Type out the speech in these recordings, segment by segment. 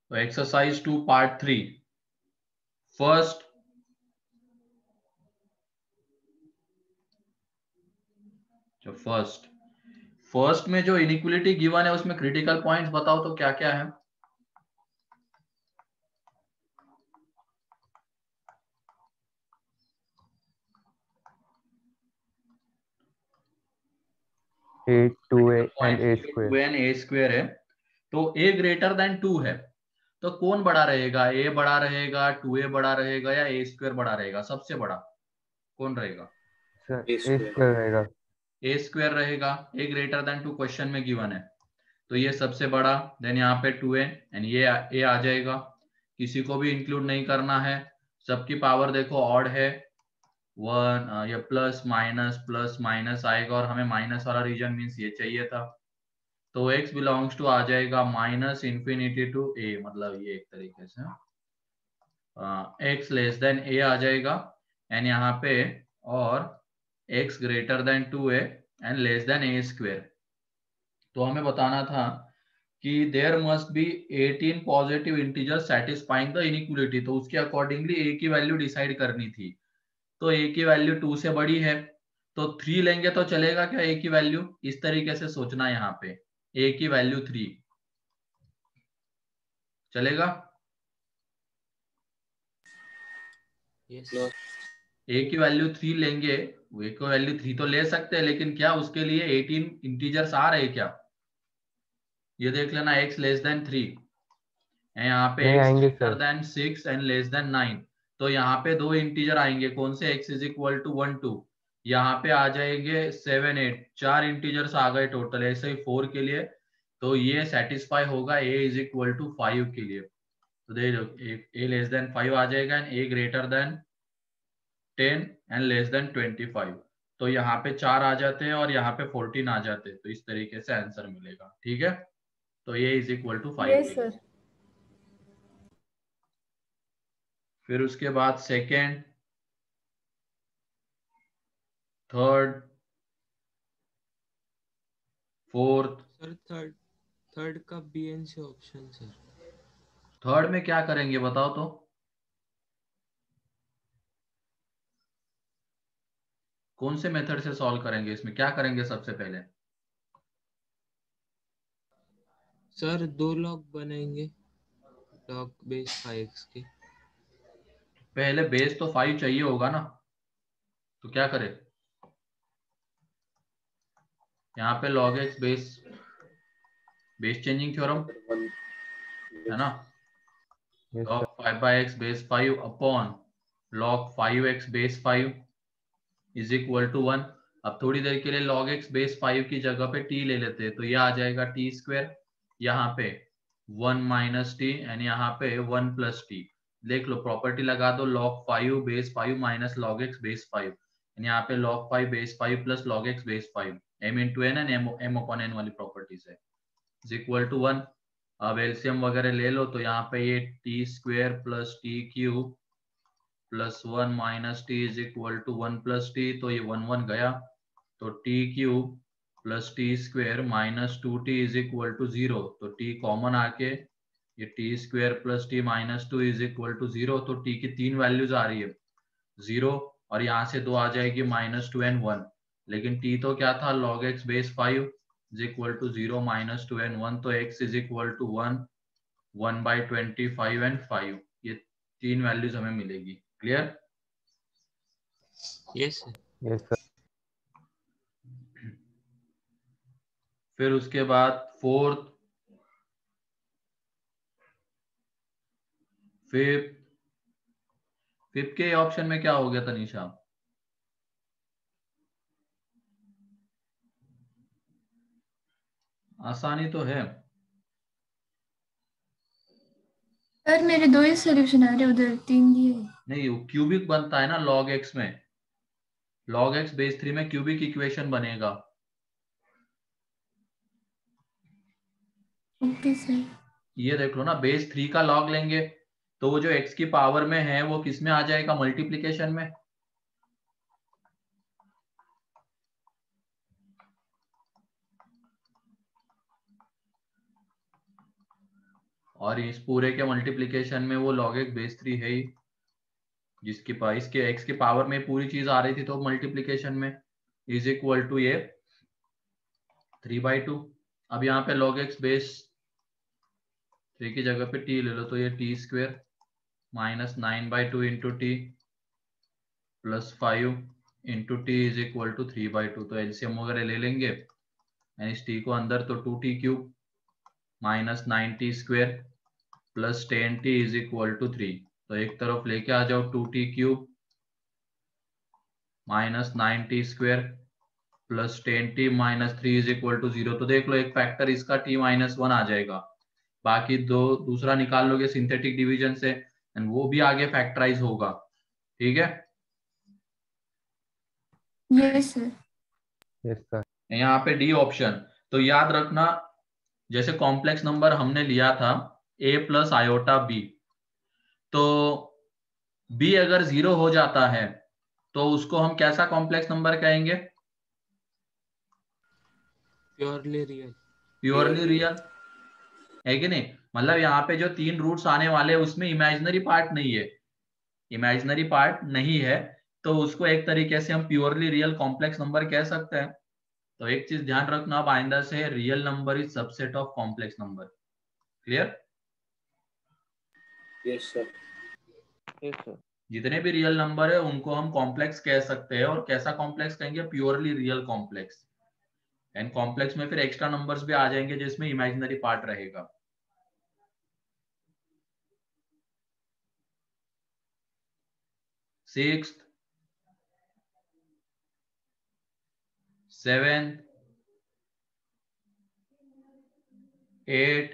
तो exercise 2 part 3 first में जो इनइक्वलिटी गिवन है उसमें क्रिटिकल पॉइंट्स बताओ तो क्या क्या है। A 2A and A two square. And A square है, तो ए ग्रेटर देन 2 है, तो कौन बड़ा रहेगा, ए बड़ा रहेगा, 2a बड़ा रहेगा, या ए स्क्वेयर बड़ा रहेगा, सबसे बड़ा कौन रहेगा। Sir A A square. square रहेगा. ए स्क्वेयर रहेगा, ए ग्रेटर देन 2 क्वेश्चन में गिवन है, तो ये सबसे बड़ा। देन यहाँ पे 2a एंड ये ए आ जाएगा, किसी को भी इंक्लूड नहीं करना है, सबकी पावर देखो ऑड है, 1 ये प्लस माइनस आएगा, और हमें माइनस वाला रीजन मीन्स ये चाहिए था, तो x बिलोंग्स टू आ जाएगा माइनस इंफिनिटी टू a, मतलब ये एक तरीके से x लेस देन a आ जाएगा, एंड यहाँ पे और x greater than 2a and less than a square. तो हमें बताना था कि there must be 18 positive integer satisfying the inequality, तो उसके अकॉर्डिंगली a की वैल्यू डिसाइड करनी थी, तो a की वैल्यू 2 से बड़ी है, तो 3 लेंगे तो चलेगा क्या a की वैल्यू, इस तरीके से सोचना, यहाँ पे a की वैल्यू 3 चलेगा। Yes. ए की वैल्यू 3 लेंगे, ए की वैल्यू 3 तो ले सकते हैं, लेकिन क्या उसके लिए 18 इंटीजर्स आ रहे क्या, ये देख लेना, x लेस देन 3 यहाँ पे नहीं x आएंगे greater sir. Than 6 and less than 9, तो यहाँ पे दो इंटीजर आएंगे, कौन से, x इज इक्वल टू 1 2, यहाँ पे आ जाएंगे 7 8, चार इंटीजर्स आ गए टोटल, ऐसे ही 4 के लिए, तो ये सेटिस्फाई होगा a इज इक्वल टू 5 के लिए, तो देख लो a लेस देन 5 आ जाएगा and a greater than 10 and less than 25, तो यहाँ पे 4 आ जाते हैं और यहाँ पे 14 आ जाते हैं, तो इस तरीके से आंसर मिलेगा, ठीक है, तो ये इज इक्वल टू 5 यस के लिए। सर। फिर उसके बाद second, third, fourth. Sir third का B and C option sir. Third में क्या करेंगे बताओ तो, कौन से मेथड से सॉल्व करेंगे, इसमें क्या करेंगे सबसे पहले। सर 2 लॉग बनाएंगे, लॉग बेस 5x के। पहले बेस तो 5 चाहिए होगा ना, तो क्या करें, यहाँ पे log x base changing theorem है ना, Yes sir. log 5 by x base 5 upon log 5x base 5 is equal to 1। अब थोड़ी देर के लिए log x बेस 5 की जगह पे t ले लेते हैं, तो ये आ जाएगा t स्क्वेयर, यहाँ पे 1 माइनस टी एंड यहाँ पे 1 प्लस टी, देख लो प्रॉपर्टी लगा दो, log 5 base 5 minus log x base 5, यहाँ पे log 5 base 5 plus log x base 5, m into N and m upon N वाली प्रॉपर्टीज है, इज इक्वल टू 1। अब एलसीएम वगैरह ले लो, तो यहाँ पे ये T square plus T cube plus 1 minus T is equal to 1 plus T, तो ये 1 1 गया, तो T cube plus T square minus 2t is equal to 0, तो t कॉमन आके ये T square plus T minus 2 is equal to 0, तो t की 3 values आ रही है 0, और यहाँ से 2 आ जाएगी माइनस 2 एंड 1, लेकिन t तो क्या था log x base 5 is equal to 0 माइनस 2 एंड 1, तो x is equal to 1 1 by 25 and 5, ये 3 वैल्यूज हमें मिलेगी, clear. Yes sir. Yes sir. फिर उसके बाद फोर्थ, फिफ्थ, फिफ्थ के ऑप्शन में क्या हो गया तनीषा, आसानी तो है। सर मेरे 2 ही सॉल्यूशन आ रहे, उधर 3 दिए। नहीं वो क्यूबिक बनता है ना log x में, log x बेस 3 में क्यूबिक इक्वेशन बनेगा। Okay sir. ये देख लो ना, बेस 3 का log लेंगे तो वो जो x की पावर में है वो किस में आ जाएगा, मल्टीप्लीकेशन में, और इस पूरे के मल्टीप्लीकेशन में वो log x बेस 3 है ही, जिसकी इसके x के पावर में पूरी चीज आ रही थी, तो मल्टीप्लीकेशन में इज इक्वल टू ये 3/2। अब यहाँ पे log x बेस 3 की जगह पे t ले लो, तो ये t square minus 9/2 into T plus 5 into T is equal to 3/2। तो एलसीएम वगैरह ले लेंगे, यानी इस टी को अंदर तो 2t cube minus 9t square plus 10t is equal to 3। तो एक तरफ लेके आ जाओ 2t cube minus 9t square plus 10t minus 3 is equal to 0। तो देख लो एक फैक्टर इसका t माइनस 1 आ जाएगा, बाकी दूसरा निकाल लोगे सिंथेटिक डिवीजन से, एंड वो भी आगे फैक्टराइज होगा। ठीक है, यस सर। Yes sir. यहाँ पे डी ऑप्शन। तो याद रखना, जैसे कॉम्प्लेक्स नंबर हमने लिया था a प्लस आयोटा b, तो b अगर 0 हो जाता है तो उसको हम कैसा कॉम्प्लेक्स नंबर कहेंगे? Purely real. प्योरली रियल है कि नहीं? मतलब यहाँ पे जो 3 रूट्स आने वाले हैं उसमें इमेजिनरी पार्ट नहीं है, इमेजिनरी पार्ट नहीं है, तो उसको एक तरीके से हम प्योरली रियल कॉम्प्लेक्स नंबर कह सकते हैं। तो एक चीज ध्यान रखना अब आइंदा से, real number is subset of complex number. Clear? Yes sir. Yes sir. जितने भी रियल नंबर है उनको हम कॉम्प्लेक्स कह सकते हैं, और कैसा कॉम्प्लेक्स कहेंगे? Purely real complex. And complex में फिर एक्स्ट्रा नंबर्स भी आ जाएंगे जिसमें इमेजिनरी पार्ट रहेगा। सिक्स्थ, सेवेंथ, 8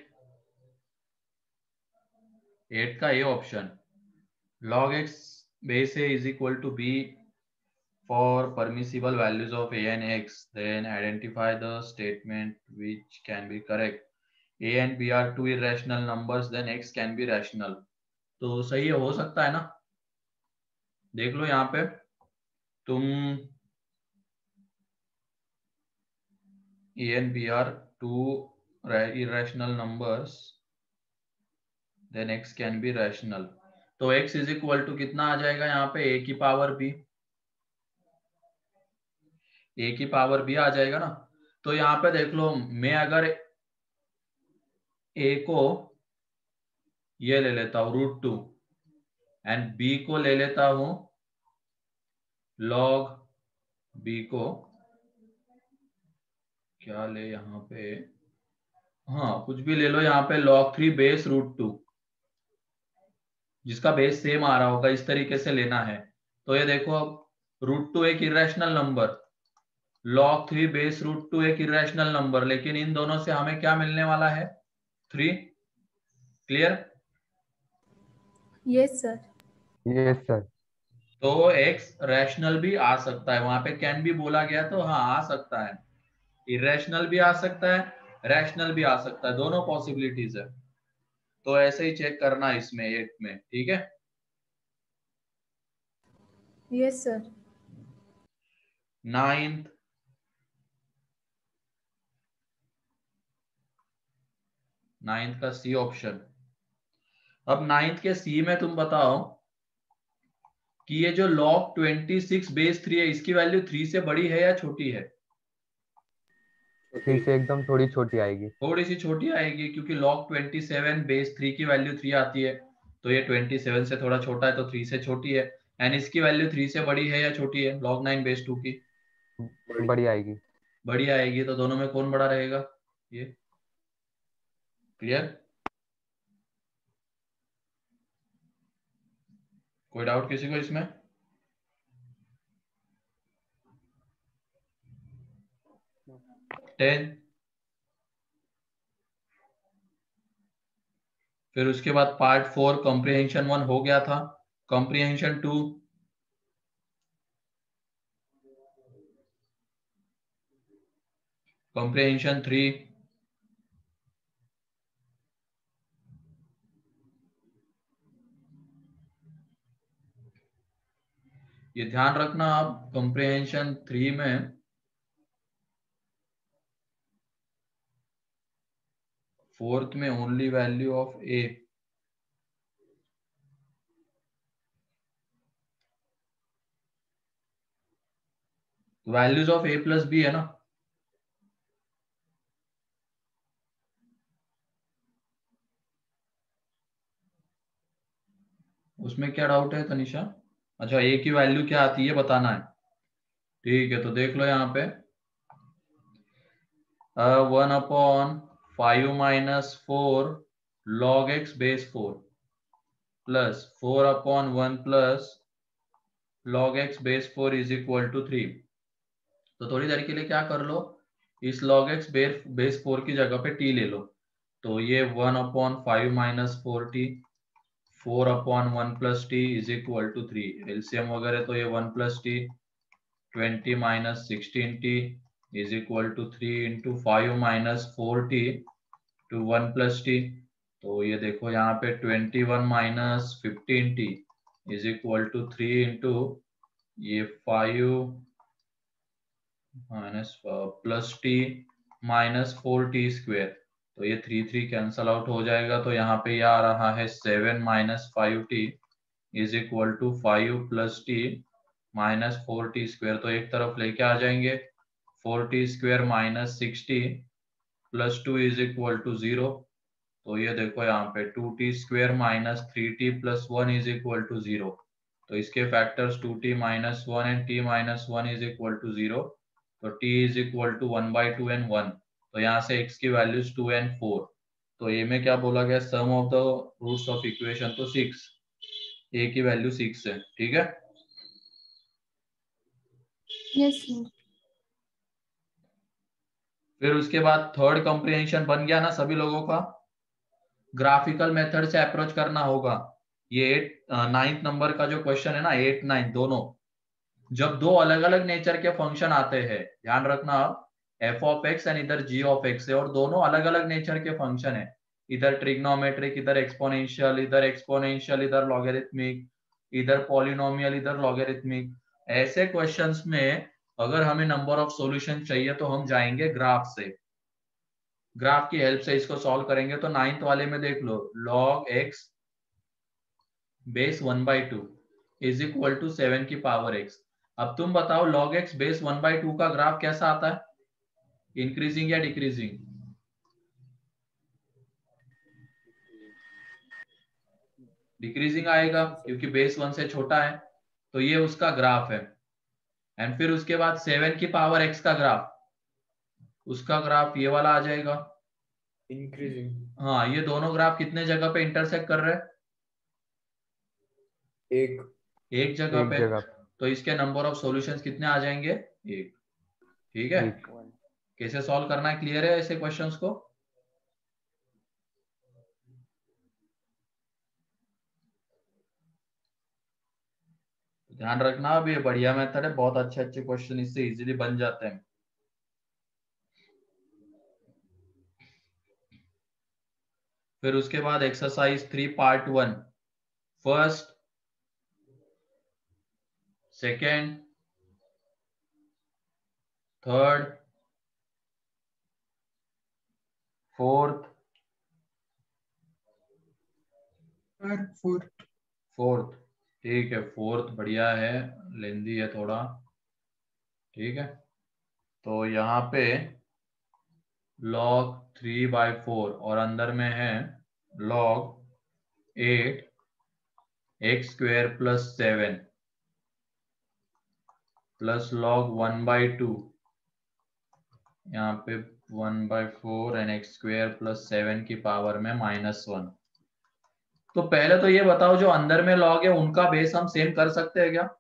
का ये option, log x base a is equal to b for permissible values of a and x, then identify the statement which can be correct. a and b are two irrational numbers, then x can be rational. तो सही हो सकता है ना? देख लो यहाँ पे तुम a and b are two irrational numbers, then x can be rational. तो x इज इक्वल टू कितना आ जाएगा यहाँ पे? a की पावर b, a की पावर b आ जाएगा ना। तो यहाँ पे देख लो, मैं अगर a को ये ले लेता हूँ √2 एंड b को ले लेता हूँ log b को, क्या ले यहाँ पे, हाँ कुछ भी ले लो यहाँ पे, log 3 बेस √2, जिसका बेस सेम आ रहा होगा, इस तरीके से लेना है। तो ये देखो अब √2 एक इरेशनल नंबर, log 3 बेस √2 एक इरेशनल नंबर, लेकिन इन दोनों से हमें क्या मिलने वाला है? 3। Clear? Yes sir. Yes sir. तो x रैशनल भी आ सकता है, वहां पे कैन भी बोला गया, तो हाँ आ सकता है, इरेशनल भी आ सकता है, रैशनल भी आ सकता है, दोनों पॉसिबिलिटीज है। तो ऐसे ही चेक करना इसमें 8 में। ठीक है, यस सर। 9th, का सी ऑप्शन। अब 9th के सी में तुम बताओ कि ये जो log 26 बेस 3 है, इसकी वैल्यू 3 से बड़ी है या छोटी है? 3 से एकदम थोड़ी छोटी आएगी। थोड़ी सी छोटी आएगी, क्योंकि log 27 बेस 3 की वैल्यू 3 आती है, तो ये 27 से थोड़ा छोटा है, तो 3 से छोटी है। एंड इसकी वैल्यू 3 से बड़ी है या छोटी है? log 9 बेस 2 की बड़ी आएगी। बड़ी आएगी, तो दोनों में कौन बड़ा रहेगा? ये। क्लियर? कोई डाउट किसी को इसमें? टेन। फिर उसके बाद पार्ट 4 कॉम्प्रिहेंशन 1 हो गया था, कॉम्प्रिहेंशन 2, कॉम्प्रिहेंशन 3, ये ध्यान रखना आप, कॉम्प्रिहेंशन 3 में फोर्थ में only value of A, values of A plus B है ना। उसमें क्या डाउट है तनिषा? अच्छा, ए की वैल्यू क्या आती है बताना है। ठीक है, तो देख लो यहाँ पे 1/5 minus 4 log x base 4 plus 4/1 plus log x base 4 is equal to 3। तो थोड़ी देर के लिए क्या कर लो, इस log x बेस 4 की जगह पे t ले लो। तो ये 1/5 minus 4t 4/1 plus T is equal to 3। LCM वगैरह तो ये 1 plus T 20 minus 16t is equal to 3 into 5 minus 4t to 1 plus T. तो ये देखो यहाँ पे 21 minus 15t is equal to 3 into ये 5 minus plus T minus 4t square. तो ये 3 कैंसल आउट हो जाएगा। तो यहाँ पे ये आ रहा है 7 minus 5t is equal to 5 plus T minus 4t square. तो एक तरफ लेके आ जाएंगे, 4t square minus 6t plus 2 is equal to 0। तो ये देखो यहाँ पे 2t square minus 3t plus 1 is equal to 0। तो इसके factors 2t minus 1 and t minus 1 is equal to 0। तो t is equal to 1/2 and 1। तो यहाँ से x की वैल्यूज 2 एंड 4। तो ये में क्या बोला गया, sum of the roots of equation, तो 6, a की वैल्यू 6 है। ठीक है, यस सर। फिर उसके बाद थर्ड कॉम्प्रिहेंशन बन गया ना सभी लोगों का। ग्राफिकल मेथड से अप्रोच करना होगा। ये 9th नंबर का जो क्वेश्चन है ना, 8 9 दोनों, जब दो अलग अलग नेचर के फंक्शन आते हैं, ध्यान रखना, एफ ऑफ एक्स एंड इधर जी ऑफ एक्स है, और दोनों अलग अलग नेचर के फंक्शन है, इधर ट्रिग्नोमेट्रिक, इधर एक्सपोनेंशियल, इधर लॉगरिथमिक, इधर पॉलिनोमियल, इधर लॉगरिथमिक। ऐसे क्वेश्चंस में अगर हमें नंबर ऑफ सॉल्यूशन चाहिए तो हम जाएंगे ग्राफ से, ग्राफ की हेल्प से इसको सॉल्व करेंगे। तो 9th वाले में देख लो, log x base 1/2 is equal to 7 की पावर x। अब तुम बताओ log x बेस 1/2 का ग्राफ कैसा आता है, इंक्रीजिंग या डिक्रीजिंग? डिक्रीजिंग आएगा क्योंकि बेस 1 से छोटा है। तो ये उसका ग्राफ है। एंड फिर उसके बाद 7 की पावर x का ग्राफ, उसका ग्राफ ये वाला आ जाएगा, इंक्रीजिंग। हाँ। ये दोनों ग्राफ कितने जगह पे इंटरसेक्ट कर रहे हैं? एक जगह एक पे। जगह तो इसके नंबर ऑफ सॉल्यूशंस कितने आ जाएंगे? एक। ठीक है, एक। कैसे सॉल्व करना है, क्लियर है ऐसे क्वेश्चंस को? ध्यान रखना, अब ये बढ़िया मेथड है, बहुत अच्छे अच्छे क्वेश्चन इससे इजीली बन जाते हैं। फिर उसके बाद exercise 3 part 1, first, second, third, fourth, fourth. ठीक है, फोर्थ बढ़िया है, लेंदी है थोड़ा। ठीक है, तो यहाँ पे log 3/4 और अंदर में है log 8 x square plus 7 plus log 1/2, यहाँ पे 1/4 एंड x स्क्वेयर प्लस 7 की पावर में -1। तो पहले तो ये बताओ, जो अंदर में log है उनका बेस हम सेम कर सकते हैं क्या?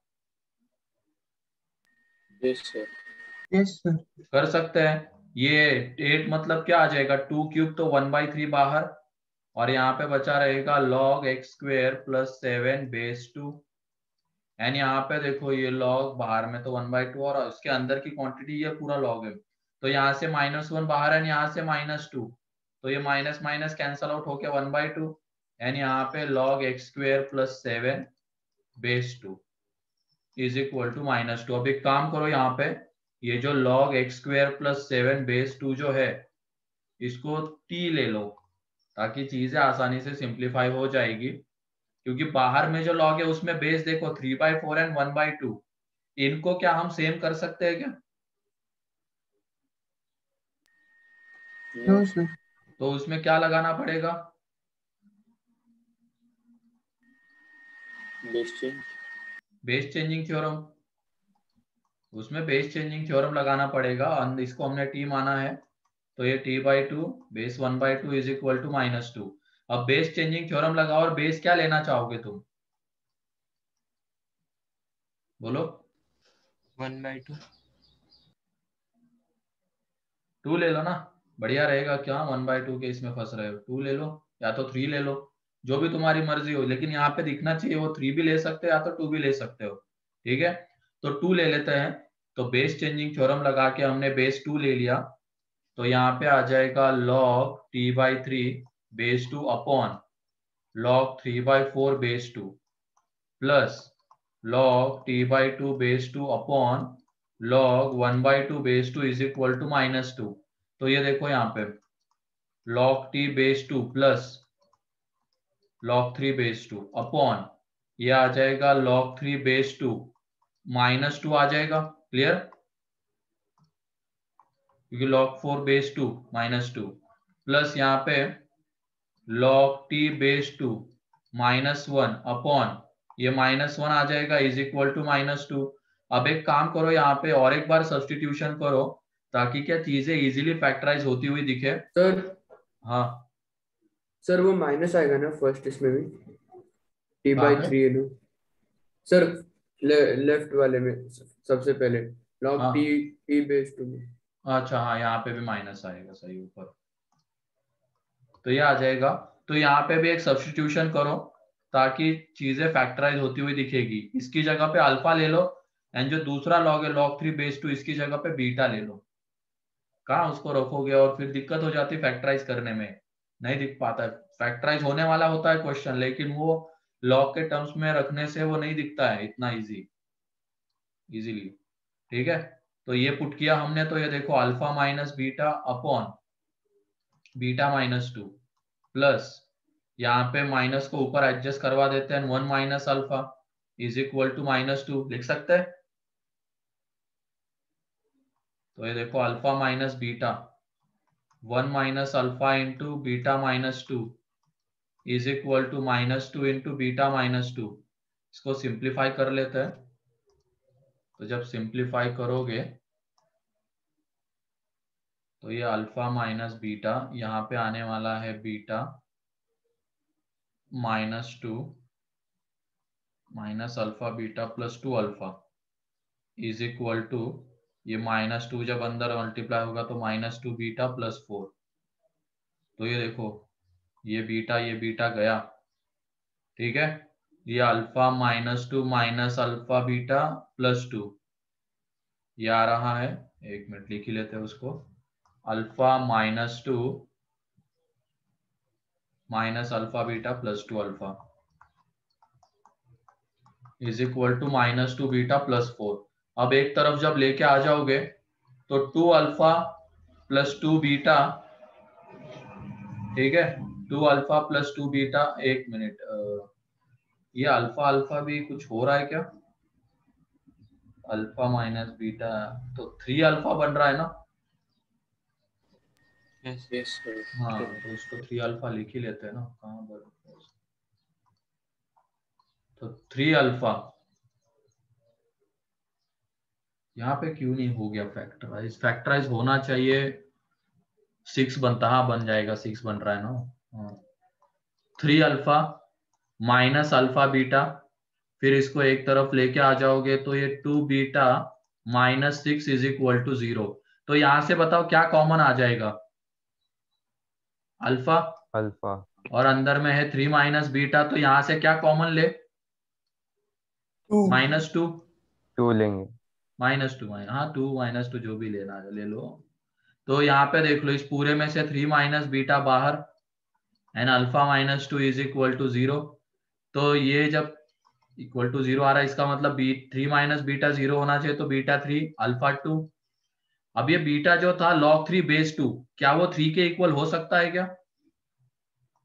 Yes sir. Yes sir. कर सकते हैं। ये 8 मतलब क्या आ जाएगा, 2 क्यूब, तो 1/3 बाहर, और यहाँ पे बचा रहेगा log x square plus 7 base 2। And यहाँ पे देखो ये log बाहर में तो 1/2 और इसके अंदर की क्वांटिटी ये पूरा log है। तो यहाँ से -1 बाहर है, यहाँ से -2, तो ये माइनस माइनस कैंसल आउट होके 1/2। एंड यहाँ पे log x square plus 7 base 2 is equal to -2। अब एक काम करो, यहाँ पे ये जो log x square plus 7 base 2 जो है, इसको t ले लो, ताकि चीजें आसानी से सिंप्लीफाई हो जाएगी, क्योंकि बाहर में जो लॉग है उसमें बेस देखो 3/4 एंड 1/2, इनको क्या हम सेम कर सकते हैं क्या? No sir. तो उसमें क्या लगाना पड़ेगा? Base changing theorem. उसमें बेस चेंजिंग थ्योरम लगाना पड़ेगा, इसको हमने टी माना है, तो ये t/2 base 1/2 is equal to -2। अब बेस चेंजिंग थ्योरम लगाओ और बेस क्या लेना चाहोगे तुम? बोलो। 1/2। 2 ले लो ना, बढ़िया रहेगा। क्या 1/2 के इसमें फंस रहे हो? 2 ले लो या तो 3 ले लो, जो भी तुम्हारी मर्जी हो, लेकिन यहाँ पे दिखना चाहिए वो 3 भी ले सकते हो या तो 2 भी ले सकते हो। ठीक है, तो 2 ले लेते हैं। तो बेस चेंजिंग थ्योरम लगा के हमने बेस 2 ले लिया, तो यहाँ पे आ जाएगा log t/3 base 2 upon log 3/4 base 2 plus log t/2 base 2 upon log 1/2 base 2 is equal to -2। तो ये देखो यहाँ पे log t base 2 plus log 3 base 2 upon ये आ जाएगा log 3 बेस 2 -2 आ जाएगा। क्लियर? क्योंकि log 4 बेस 2 -2 प्लस यहाँ पे log t बेस 2 -1 अपॉन ये -1 आ जाएगा इज इक्वल टू -2। अब एक काम करो, यहाँ पे और एक बार सब्स्टिट्यूशन करो ताकि क्या चीजें इजीली फैक्टराइज होती हुई दिखे। सर हाँ सर वो माइनस आएगा ना फर्स्ट इसमें भी, कहाँ पे? t/3 है ना सर, लेफ्ट वाले में सबसे पहले log हाँ t बेस 2 में। अच्छा, हाँ यहाँ पे भी माइनस आएगा, सही ऊपर, तो ये आ जाएगा। तो यहाँ पे भी एक सब्स्टिट्यूशन करो ताकि चीजें फैक्टराइज होती हुई दिखेगी। इसकी जगह पे अल्फा ले लो एंड जो दूसरा लॉग है log 3 बेस 2 इसकी जगह पे बीटा ले लो। कहाँ उसको रखोगे और फिर दिक्कत हो जाती फैक्टराइज करने में, नहीं दिख पाता। फैक्टराइज होने वाला होता है क्वेश्चन, लेकिन वो लॉग के टर्म्स में रखने से वो नहीं दिखता है इतना इजीली। ठीक है, तो ये पुट किया हमने, तो ये देखो alpha minus beta upon beta -2 plus यहाँ पे माइनस को ऊपर एडजस्ट करवा देते हैं 1 minus alpha is equal to -2 लिख सकते हैं। तो ये देखो alpha minus beta 1 minus alpha into beta -2 is equal to -2 into beta -2। इसको सिंप्लीफाई कर लेते हैं। तो जब सिंप्लीफाई करोगे तो ये अल्फा माइनस बीटा यहाँ पे आने वाला है beta -2 minus alpha beta plus 2 alpha is equal to ये -2 जब अंदर मल्टीप्लाई होगा तो -2 बीटा प्लस 4। तो ये देखो ये बीटा गया। ठीक है, ये alpha -2 minus alpha beta plus 2 ये आ रहा है, एक मिनट लिख ही लेते हैं उसको, alpha -2 minus alpha beta plus 2 alpha is equal to -2 beta plus 4। अब एक तरफ जब लेके आ जाओगे तो 2 अल्फा प्लस 2 बीटा, ठीक है, 2 अल्फा प्लस 2 बीटा, एक मिनट, ये अल्फा अल्फा भी कुछ हो रहा है क्या? अल्फा माइनस बीटा तो 3 अल्फा बन रहा है ना? Yes yes sir. हाँ तो उसको 3 अल्फा लिख ही लेते हैं ना, कहाँ पर? तो 3 अल्फा यहाँ पे क्यों नहीं हो गया फैक्टराइज? फैक्टराइज होना चाहिए, 6 बनता, हाँ बन जाएगा, 6 बन रहा है ना। 3 अल्फा माइनस अल्फा बीटा, फिर इसको एक तरफ लेके आ जाओगे तो ये 2 बीटा -6 इज इक्वल टू 0। तो यहां से बताओ क्या कॉमन आ जाएगा? Alpha, alpha. और अंदर में है 3 माइनस बीटा, तो यहां से क्या कॉमन ले? -2 2 लेंगे। -2 हाँ 2 -2 जो भी लेना है ले लो। तो यहाँ पे देख लो इस पूरे में से 3 माइनस बीटा बाहर and alpha -2 is equal to 0। तो ये जब इक्वल टू 0 आ रहा है इसका मतलब 3 माइनस बीटा 0 होना चाहिए, तो बीटा 3 अल्फा 2। अब ये बीटा जो था log 3 बेस 2, क्या वो 3 के इक्वल हो सकता है क्या?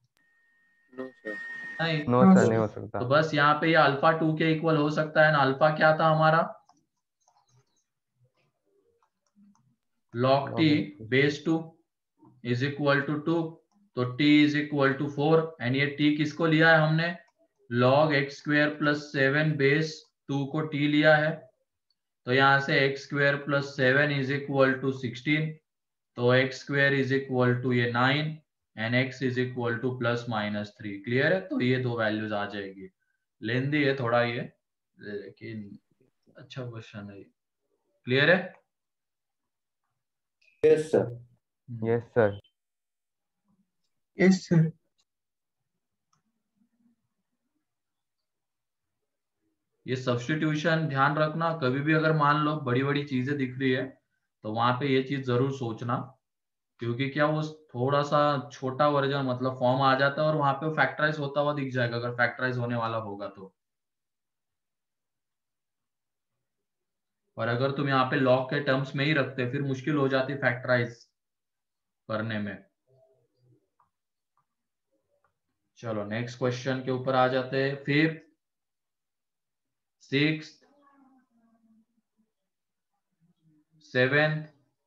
No sir. नहीं, नो हाँ सर, सर। नहीं हो सकता। तो बस यहाँ पे ये अल्फा 2 के इक्वल हो सकता है ना। अल्फा क्या था हमारा, log t base 2 is equal to 2, तो t is equal to 4, and ये t किसको लिया है हमने, log x square plus 7 base 2 को t लिया है। तो यहाँ से x square plus 7 is equal to 16, तो x square is equal to ये 9 and x is equal to plus minus 3। Clear है, तो ये दो वैल्यूज आ जाएगी। लेंदी है थोड़ा ये, लेकिन अच्छा क्वेश्चन है। क्लियर है? Yes sir. Yes sir. Yes sir. ये सब्स्टिट्यूशन ध्यान रखना, कभी भी अगर मान लो बड़ी बड़ी चीजें दिख रही है तो वहां पे ये चीज जरूर सोचना, क्योंकि क्या वो थोड़ा सा छोटा वर्जन मतलब फॉर्म आ जाता है और वहां पे फैक्टराइज होता हुआ दिख जाएगा अगर फैक्टराइज होने वाला होगा तो। और अगर तुम यहाँ पे लॉग के टर्म्स में ही रखते फिर मुश्किल हो जाती फैक्टराइज करने में। चलो नेक्स्ट क्वेश्चन के ऊपर आ जाते हैं। 5th, 6th, 7th,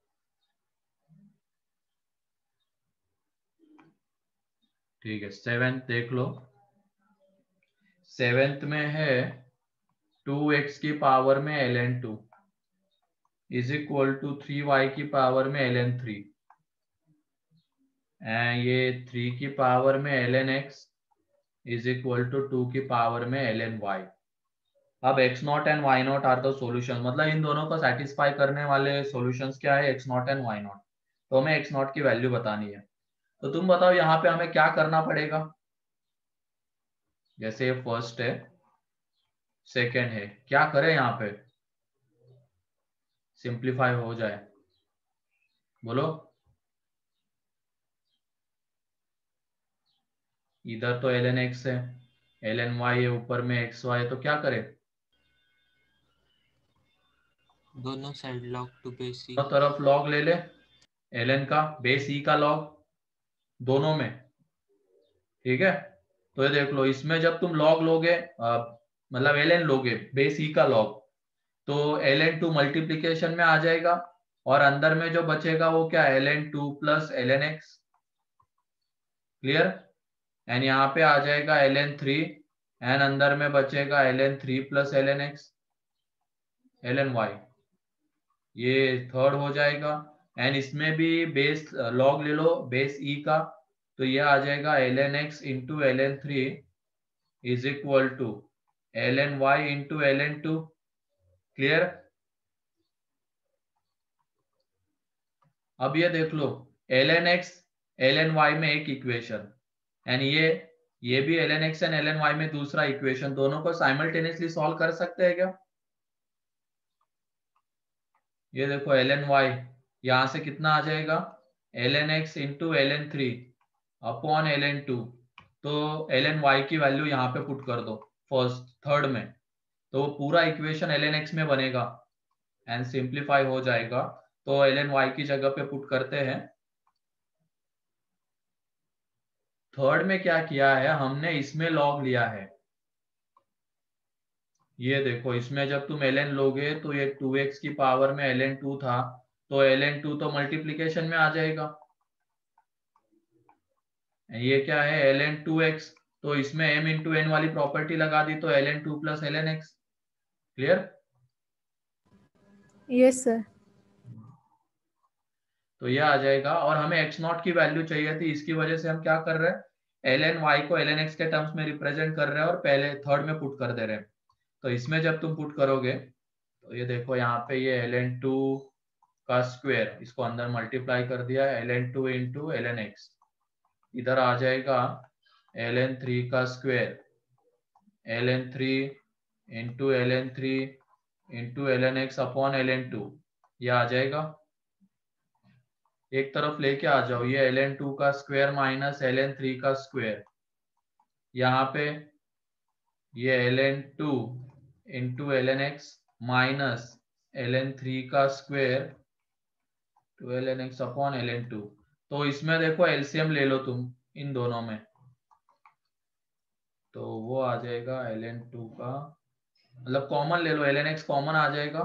ठीक है 7th देख लो। 7th में है 2x की पावर में ln 2 is equal to 3y की पावर में ln 3, एंड ये 3 की पावर में ln x is equal to 2 की पावर में ln y। अब x0 and y0 are the solution, मतलब इन दोनों को सेटिस्फाई करने वाले सॉल्यूशंस क्या है, x0 एंड y0। तो हमें x0 की वैल्यू बतानी है। तो तुम बताओ यहाँ पे हमें क्या करना पड़ेगा। जैसे ये फर्स्ट है, सेकेंड है, क्या करें यहाँ पे सिंप्लीफाई हो जाए, बोलो। इधर तो ln x है, ln y है, ऊपर में xy है, तो क्या करें, दोनों साइड log 2 बेस e। दोनों तरफ log ले ले, ln का बेस e का log दोनों में, ठीक है। तो ये देख लो, इसमें जब तुम log लोगे मतलब ln लोगे बेस e का log, तो ln 2 मल्टीप्लीकेशन में आ जाएगा और अंदर में जो बचेगा वो क्या, ln 2 plus ln x। Clear, and यहाँ पे आ जाएगा ln 3 एंड अंदर में बचेगा ln 3 plus ln x ln y, ये थर्ड हो जाएगा। एंड इसमें भी बेस लॉग ले लो बेस e का, तो ये आ जाएगा ln x into ln 3 is equal to ln y into ln 2। Clear, अब ये देख लो ln x ln y में एक इक्वेशन, एंड ये भी ln x and ln y में दूसरा इक्वेशन, दोनों को साइमल्टेनियसली सॉल्व कर सकते हैं क्या। ये देखो ln y यहां से कितना आ जाएगा, ln x into ln 3 upon ln 2, तो ln y की वैल्यू यहाँ पे पुट कर दो फर्स्ट थर्ड में, तो वो पूरा इक्वेशन ln x में बनेगा एंड सिंप्लीफाई हो जाएगा। तो ln y की जगह पे पुट करते हैं। थर्ड में क्या किया है हमने, इसमें लॉग लिया है, ये देखो इसमें जब तुम ln लोगे तो ये 2x की पावर में ln 2 था, तो ln 2 तो मल्टीप्लीकेशन में आ जाएगा, ये क्या है ln 2x, तो इसमें m इंटू n वाली प्रॉपर्टी लगा दी, तो ln 2 plus ln x। Clear, yes sir. तो ये आ जाएगा, और हमें x0 की वैल्यू चाहिए थी, इसकी वजह से हम क्या कर रहे हैं, ln y को ln x के टर्म्स में रिप्रेजेंट कर रहे हैं और पहले थर्ड में पुट कर दे रहे हैं। तो इसमें जब तुम पुट करोगे तो ये देखो यहाँ पे ये ln 2 का स्क्वायर, इसको अंदर मल्टीप्लाई कर दिया ln 2 इंटू ln x, इधर आ जाएगा ln 3 का square ln 3 into ln 3 into ln x upon ln 2, ये आ जाएगा। एक तरफ लेके आ जाओ, ये ln 2 का स्क्वायर माइनस ln 3 का स्क्वायर, यहाँ पे ये ln 2 into ln x minus ln 3 का square to ln x upon ln 2। तो इसमें देखो एलसीएम ले लो तुम इन दोनों में, तो वो आ जाएगा ln2 का, मतलब कॉमन ले लो, ln x कॉमन आ जाएगा,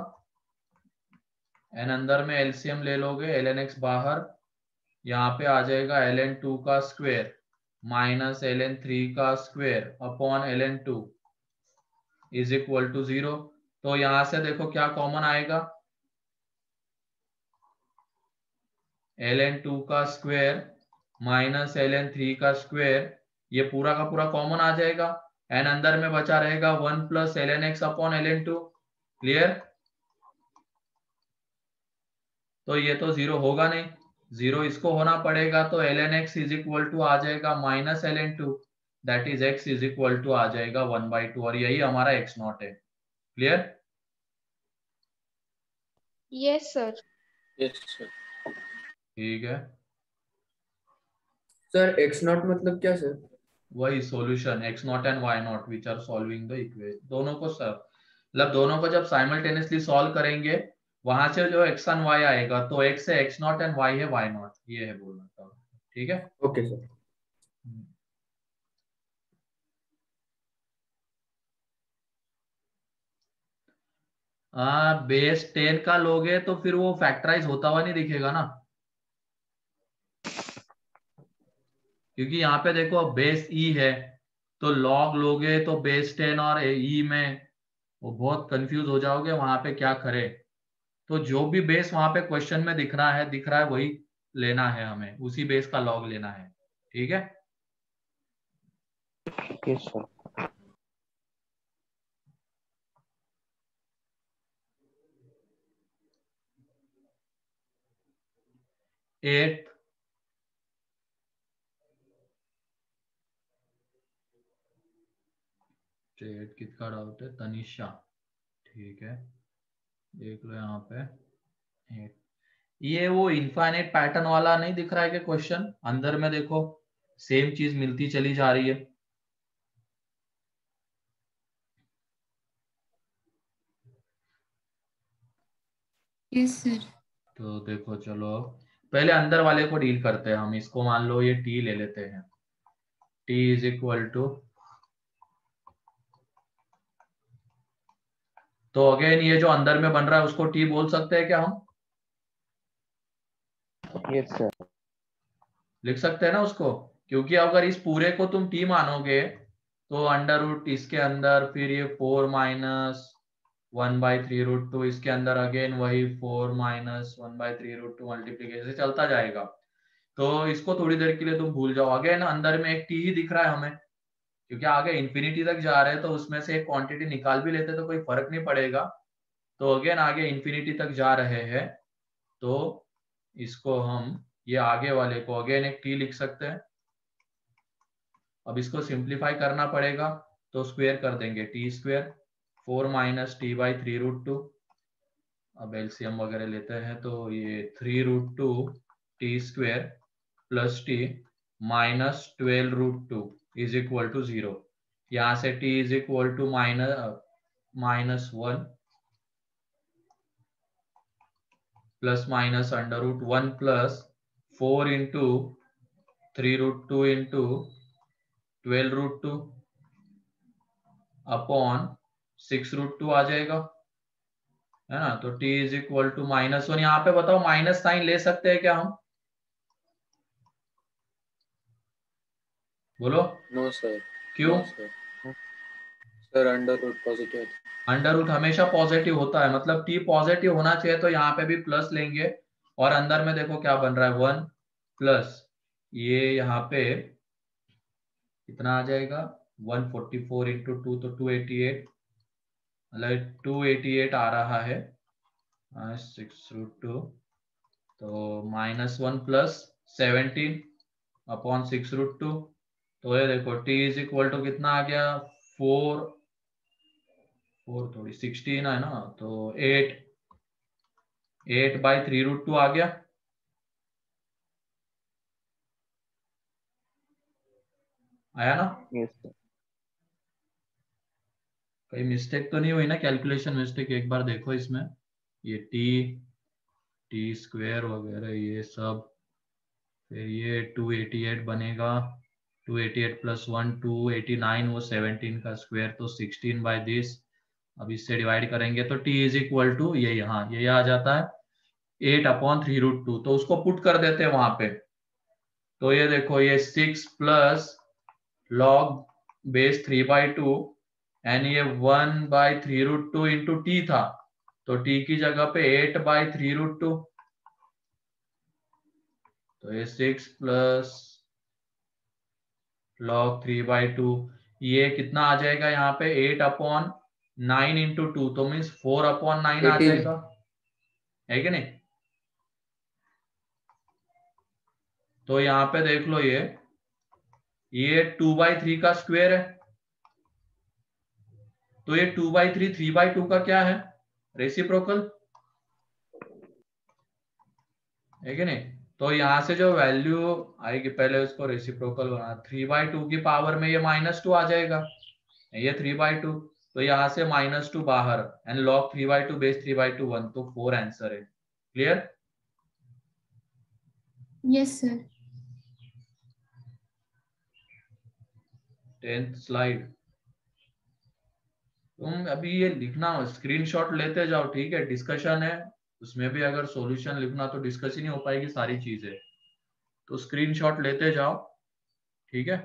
एन अंदर में एलसीएम ले लोगे, ln x बाहर, यहाँ पे आ जाएगा ln2 का स्क्वायर माइनस ln3 का square upon ln2 is equal to 0। तो यहां से देखो क्या कॉमन आएगा, ln2 का स्क्वायर माइनस ln3 का स्क्वायर, ये पूरा का पूरा कॉमन आ जाएगा, एन अंदर में बचा रहेगा 1 plus ln x upon ln2। Clear? तो ये तो 0 होगा नहीं, 0 इसको होना पड़ेगा, तो ln x is equal to आ जाएगा minus ln2, that is x is equal to आ जाएगा 1/2, और यही हमारा x0 है। Clear? Yes sir. Yes sir. ठीक है, सर x0 मतलब क्या सर? वही solution x0 and y0 which are solving the equation, दोनों को सर मतलब दोनों को जब साइमल्टेनियसली सॉल्व करेंगे वहां से जो x एंड y आएगा, तो x है x0 एंड y है y0, ये है बोलना था। ठीक है, ओके सर। बेस 10 का लोगे तो फिर वो फैक्टराइज होता हुआ नहीं दिखेगा ना, क्योंकि यहाँ पे देखो बेस e है, तो लॉग लोगे तो बेस 10 और e में वो बहुत कंफ्यूज हो जाओगे वहां पे क्या करे। तो जो भी बेस वहां पे क्वेश्चन में दिख रहा है वही लेना है हमें, उसी बेस का लॉग लेना है। ठीक है, यस सर। 8 किसका डाउट है? तनिषा। ठीक है, देख लो यहाँ पे 8। ये वो इनफाइनाइट पैटर्न वाला नहीं दिख रहा है कि क्वेश्चन अंदर में देखो सेम चीज मिलती चली जा रही है। Yes sir. तो देखो चलो पहले अंदर वाले को डील करते हैं हम, इसको मान लो ये t ले लेते हैं, t इज इक्वल टू, तो अगेन ये जो अंदर में बन रहा है उसको t बोल सकते हैं क्या हम? Yes sir. लिख सकते हैं ना उसको, क्योंकि अगर इस पूरे को तुम t मानोगे तो अंडर रूट इसके अंदर, फिर ये 4 माइनस 1/3√2 इसके अंदर, अगेन वही 4 माइनस 1/3√2 मल्टीप्लीकेशन चलता जाएगा। तो इसको थोड़ी देर के लिए तुम भूल जाओ, अगेन अंदर में एक t ही दिख रहा है हमें, क्योंकि आगे इंफिनिटी तक जा रहे हैं तो उसमें से एक क्वांटिटी निकाल भी लेते तो कोई फर्क नहीं पड़ेगा। तो अगेन आगे इंफिनिटी तक जा रहे हैं, तो इसको हम ये आगे वाले को अगेन एक t लिख सकते हैं। अब इसको सिंप्लीफाई करना पड़ेगा, तो स्क्वायर कर देंगे, t स्क्वायर 4 माइनस t/3√2, अब एलसीएम वगैरह लेते हैं तो ये 3√2 t square plus t minus 12√2 is equal to 0। यहाँ से t is equal to -1 plus minus √1 plus 4 into 3√2 into 12√2 upon 6√2 आ जाएगा, है ना। तो t इज इक्वल टू -1, यहाँ पे बताओ माइनस साइन ले सकते हैं क्या हम? बोलो। No sir. क्यों? Sir under root positive. Under root हमेशा पॉजिटिव होता है, मतलब t पॉजिटिव होना चाहिए, तो यहाँ पे भी प्लस लेंगे, और अंदर में देखो क्या बन रहा है 1 प्लस ये यहाँ पे कितना आ जाएगा 144 इंटू 2 तो 288, मतलब 288 आ रहा है 6√2, तो -1 प्लस 17 अपॉन 6√2, तो ये देखो t इज इक्वल टू कितना आ गया 4 थोड़ी 16 है ना, तो 8/3√2 आ गया। आया ना? Yes sir. कहीं मिस्टेक तो नहीं हुई ना, कैलकुलेशन मिस्टेक? एक बार देखो इसमें, ये टी स्क्वायर वगैरह ये सब, फिर ये 288 बनेगा, 288 प्लस 1 289, वो 17 का स्क्वायर, तो 16 बाय दिस। अब इससे डिवाइड करेंगे तो t इज इक्वल टू ये यहाँ ये आ जाता है 8/3√2। तो उसको पुट कर देते हैं वहां पे। तो ये देखो ये 6 प्लस लॉग बेस 3/2 एंड ये 1/3√2 इंटू टी था, तो t की जगह पे 8/3√2। तो ये 6 प्लस log 3/2, ये कितना आ जाएगा यहाँ पे 8/9 इंटू 2, तो मीन्स 4/9 आ 18। जाएगा, है कि नहीं। तो यहाँ पे देख लो ये 2/3 का स्क्वायर है, तो ये 2/3 3/2 का क्या है, रेसिप्रोकल, है कि नहीं। तो यहाँ से जो वैल्यू आएगी, पहले उसको रेसिप्रोकल बना, 3/2 की पावर में ये -2 आ जाएगा, ये 3/2, तो यहाँ से -2 बाहर एंड log 3/2 बेस 3/2 1, तो 4 आंसर है। Clear. Yes sir. 10th slide. तुम अभी ये लिखना, स्क्रीनशॉट लेते जाओ, ठीक है। डिस्कशन है उसमें भी, अगर सॉल्यूशन लिखना तो डिस्कस ही नहीं हो पाएगी सारी चीजें, तो स्क्रीनशॉट लेते जाओ, ठीक है,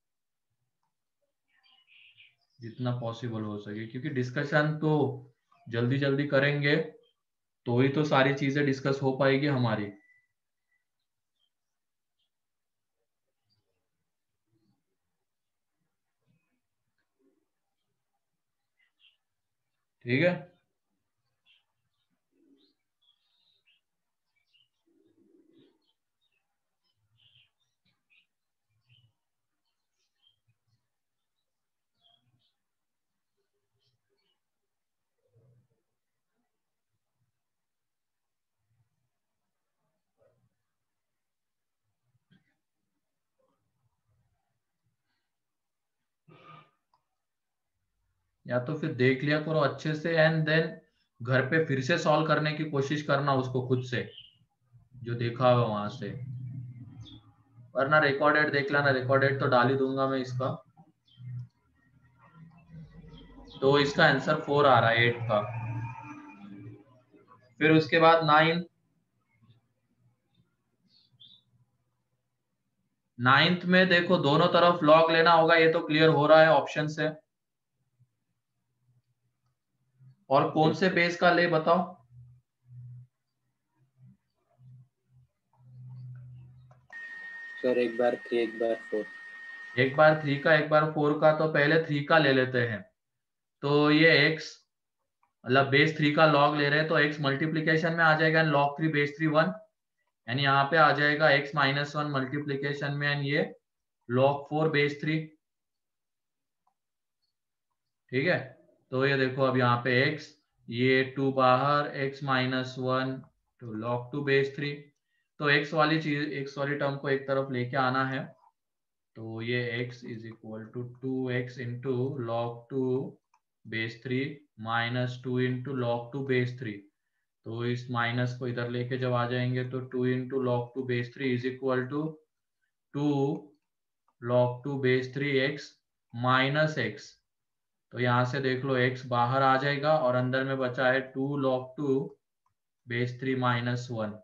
जितना पॉसिबल हो सके, क्योंकि डिस्कशन तो जल्दी जल्दी करेंगे तो ही तो सारी चीजें डिस्कस हो पाएगी हमारी। ठीक है। या तो फिर देख लिया करो अच्छे से एंड देन घर पे फिर से सॉल्व करने की कोशिश करना उसको खुद से, जो देखा हुआ वहां से, वरना रिकॉर्डेड देख लेना, रिकॉर्डेड तो डाल ही दूंगा मैं इसका। तो इसका आंसर 4 आ रहा है 8 का। फिर उसके बाद 9th में देखो दोनों तरफ लॉग लेना होगा, ये तो क्लियर हो रहा है ऑप्शन से। और कौन से बेस का ले बताओ। सर एक बार 3 एक बार 4। एक बार 3 का एक बार 4 का, तो पहले 3 का ले लेते हैं। तो ये x मतलब बेस 3 का लॉग ले रहे हैं, तो x मल्टीप्लीकेशन में आ जाएगा, log 3 बेस 3 1, यानी यहाँ पे आ जाएगा x - 1 मल्टीप्लीकेशन में एंड ये log 4 बेस 3। ठीक है। तो ये देखो अब यहाँ पे x, ये 2 बाहर, x - 1 तो log 2 बेस 3। तो x वाली चीज, x वाली टर्म को एक तरफ लेके आना है, तो ये x is equal to 2x into log 2 base 3 minus 2 into log 2 base 3। तो इस माइनस को इधर लेके जब आ जाएंगे तो 2 into log 2 base 3 is equal to 2 log 2 base 3 x minus x। तो यहाँ से देख लो x बाहर आ जाएगा और अंदर में बचा है 2 log 2 बेस 3 माइनस 1।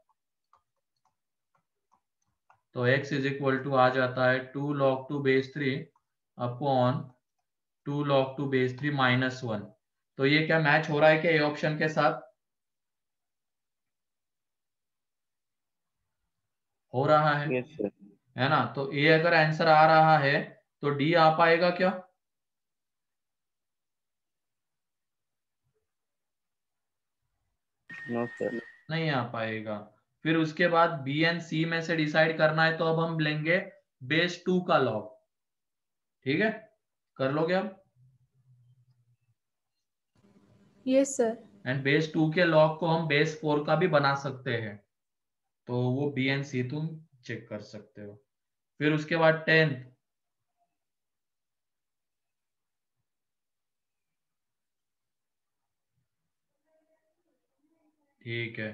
तो x इज इक्वल टू आ जाता है 2 log 2 base 3 upon 2 log 2 base 3 minus 1। तो ये क्या मैच हो रहा है क्या ए ऑप्शन के साथ? हो रहा है, यस सर। है ना। तो ए अगर आंसर आ रहा है तो डी आ पाएगा क्या? No sir. नहीं आ पाएगा। फिर उसके बाद बी एंड सी में से डिसाइड करना है, तो अब हम लेंगे बेस 2 का लॉग। ठीक है, कर लोगे अब। Yes sir. एंड बेस 2 के लॉग को हम बेस 4 का भी बना सकते हैं, तो वो बी एंड सी तुम चेक कर सकते हो। फिर उसके बाद 10th, ठीक है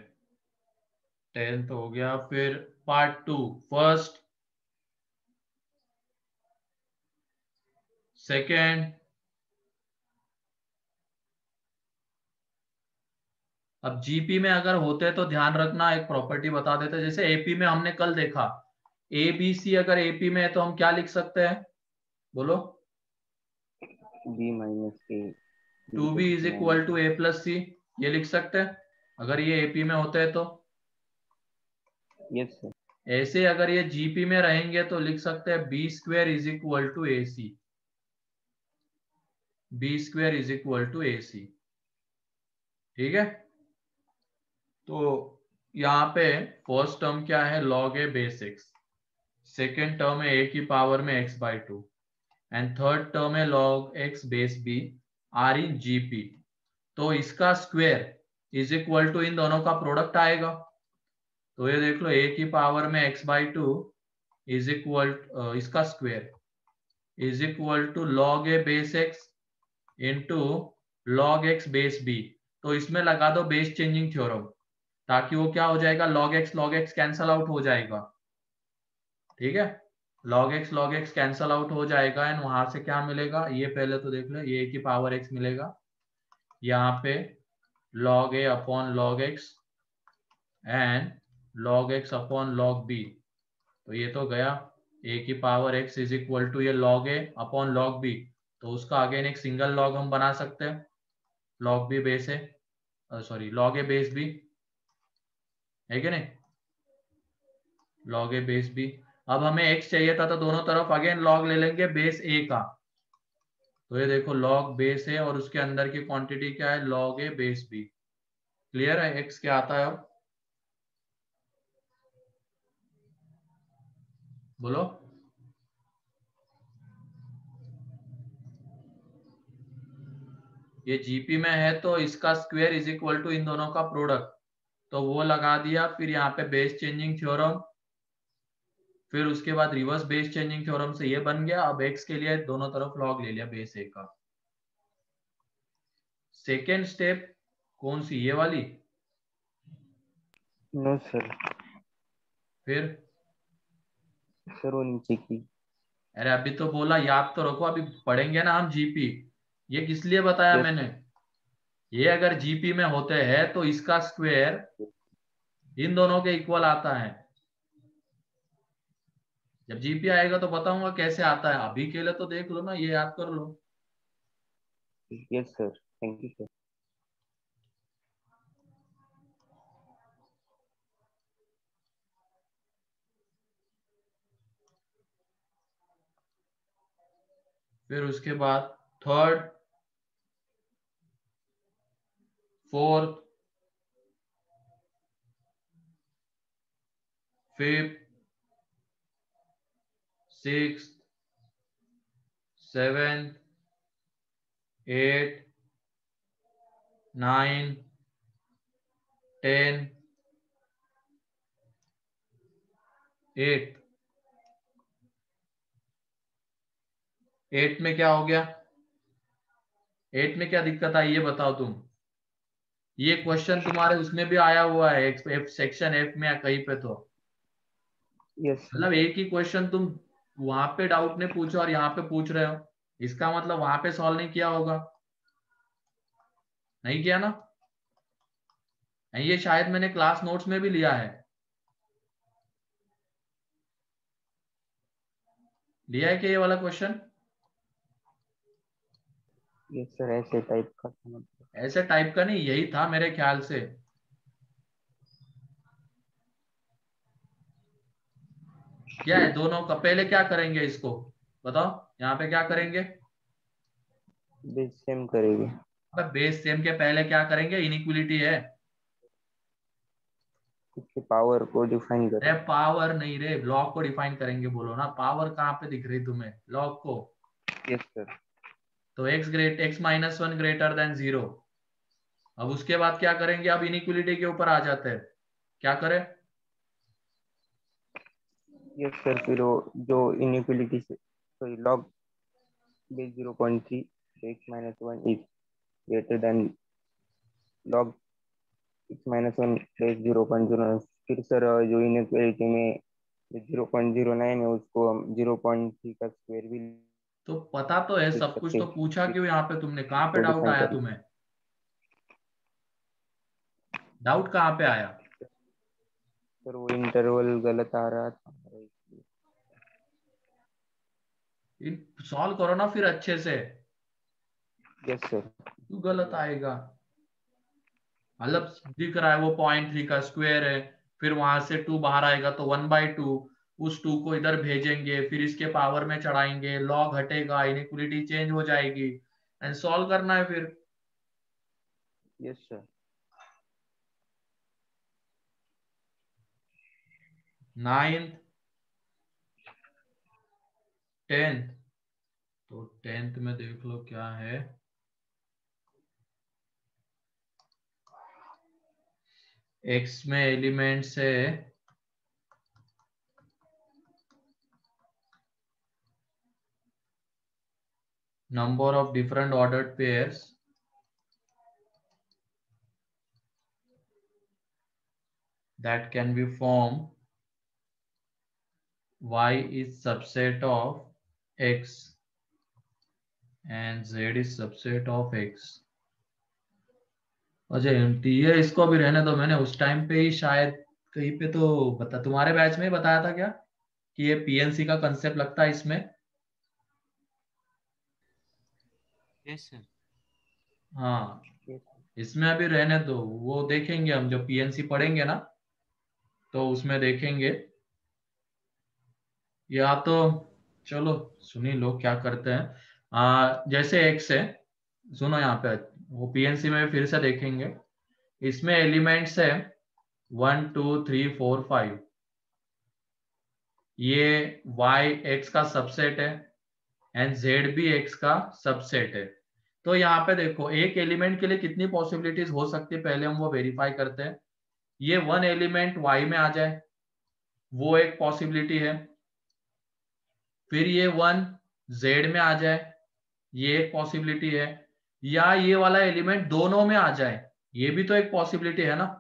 10th हो गया। फिर पार्ट 2 फर्स्ट सेकेंड, अब जीपी में अगर होते तो ध्यान रखना, एक प्रॉपर्टी बता देते, जैसे एपी में हमने कल देखा, ए बी सी अगर एपी में है तो हम क्या लिख सकते हैं, बोलो। B minus a, two b is equal to a plus c, ये लिख सकते हैं अगर ये एपी में होते हैं तो। Yes sir. ऐसे अगर ये जीपी में रहेंगे तो लिख सकते हैं b square is equal to a c, b square is equal to a c, ठीक है। तो यहाँ पे फर्स्ट टर्म क्या है, log a base x, second term है ए की पावर में x by two, and third term है log x base b are in GP. तो इसका स्क्वायर इज इक्वल टू इन दोनों का प्रोडक्ट आएगा। तो ये देख लो, ए की पावर में x by two is equal, इसका square is equal to log a base x into log x base b. तो इसमें लगा दो बेस चेंजिंग थ्योरम, ताकि वो क्या हो जाएगा, लॉग एक्स कैंसल आउट हो जाएगा, ठीक है। लॉग एक्स कैंसल आउट हो जाएगा, एंड वहां से क्या मिलेगा, ये पहले तो देख लो, ये की पावर एक्स मिलेगा, यहाँ पे log a upon log x and log x upon log b. तो ये तो गया, ए की power x is equal to ये log a upon log b, तो उसका अगेन एक सिंगल लॉग हम बना सकते हैं, लॉग बी बेस है, sorry log a base b, है कि नहीं, लॉग ए बेस बी। अब हमें x चाहिए था तो दोनों तरफ अगेन लॉग ले लेंगे बेस a का। तो ये देखो लॉग बेस है और उसके अंदर की क्वांटिटी क्या है, log a base b. Clear है x क्या आता है, अब बोलो। ये जीपी में है तो इसका स्क्वायर इज इक्वल टू इन दोनों का प्रोडक्ट, तो वो लगा दिया, फिर यहाँ पे बेस चेंजिंग थ्योरम, फिर उसके बाद रिवर्स बेस चेंजिंग थ्योरम से ये बन गया। अब x के लिए दोनों तरफ लॉग ले लिया बेस a का। सेकेंड स्टेप कौन सी, ये वाली, नो सर। फिर सर वो नीचे की। अरे अभी तो बोला, याद तो रखो, अभी पढ़ेंगे ना हम जीपी। ये किस लिए बताया Yes. मैंने, ये अगर जीपी में होते हैं तो इसका स्क्वायर इन दोनों के इक्वल आता है। जब जीपी आएगा तो बताऊंगा कैसे आता है, अभी के लिए तो देख लो ना, ये याद कर लो। Yes sir, thank you sir. फिर उसके बाद third, fourth, fifth, sixth, seventh, eight, 9, 10, 8। 8 में क्या हो गया, 8 में क्या दिक्कत आई ये बताओ तुम। ये क्वेश्चन तुम्हारे उसमें भी आया हुआ है, सेक्शन एफ में या कहीं पे, तो यस मतलब एक ही क्वेश्चन तुम वहां पे डाउट ने पूछा और यहाँ पे पूछ रहे हो, इसका मतलब वहां पे सॉल्व नहीं किया होगा, नहीं किया ना। ये शायद मैंने क्लास नोट्स में भी लिया है, लिया है क्या ये वाला क्वेश्चन। यस सर, ऐसे टाइप का था। ऐसे टाइप का नहीं, यही था मेरे ख्याल से। क्या है दोनों का, पहले क्या करेंगे इसको बताओ, यहाँ पे क्या करेंगे, बेस सेम करेंगे। बेस सेम के पहले क्या करेंगे, इनइक्वलिटी है। उसके पावर को डिफाइन अरे करें। पावर नहीं रे, लॉग को डिफाइन करेंगे, बोलो ना, पावर कहाँ पे दिख रही तुम्हें, लॉग को। Yes sir. तो x minus one greater than 0। अब उसके बाद क्या करेंगे, अब इनइक्वलिटी के ऊपर आ जाते हैं, क्या करें, यस सर, फिर वो जो इनइक्वलिटी से, sorry log base 0.3 x minus 1 is greater than log x minus 1 plus 0.0। फिर सर जो इनइक्वलिटी में 0.09 है उसको हम 0.3 का स्क्वायर भी तो पता तो है सब कुछ, तो पूछा क्यों यहाँ पे तुमने? कहाँ पे डाउट आया तुम्हें? डाउट कहाँ पे आया? सर वो इंटरवल गलत आ रहा था। सॉल्व करो ना फिर अच्छे से। Yes sir. क्यों गलत आएगा? मतलब दिख रहा है वो 0.3 का स्क्वायर है, फिर वहां से 2 बाहर आएगा तो 1/2, उस 2 को इधर भेजेंगे, फिर इसके पावर में चढ़ाएंगे, लॉग हटेगा, इनइक्वालिटी चेंज हो जाएगी, एंड सॉल्व करना है फिर। Yes sir. 9th 10th, तो 10th में देख लो क्या है। x में एलिमेंट्स है number of different ordered pairs that can be formed. Y is subset of x and z is subset of x. अच्छा ये इसको भी रहने दो, मैंने उस टाइम पे ही शायद कहीं पे तो बता, तुम्हारे बैच में ही बताया था क्या कि ये पीएनसी का कंसेप्ट लगता है इसमें? Yes sir. हाँ, इसमें अभी रहने दो, वो देखेंगे हम जब पीएनसी पढ़ेंगे ना, तो उसमें देखेंगे। या तो चलो सुनी लो क्या करते हैं। जैसे एक्स है, सुनो यहाँ पे, वो पीएनसी में फिर से देखेंगे। इसमें एलिमेंट्स है 1 2 3 4 5। ये y x का सबसेट है एंड z भी x का सबसेट है। तो यहाँ पे देखो एक एलिमेंट के लिए कितनी पॉसिबिलिटीज हो सकती है, पहले हम वो वेरीफाई करते हैं। ये 1 एलिमेंट y में आ जाए, वो एक पॉसिबिलिटी है। फिर ये 1 z में आ जाए, ये एक पॉसिबिलिटी है। या ये वाला एलिमेंट दोनों में आ जाए, ये भी तो एक पॉसिबिलिटी है ना।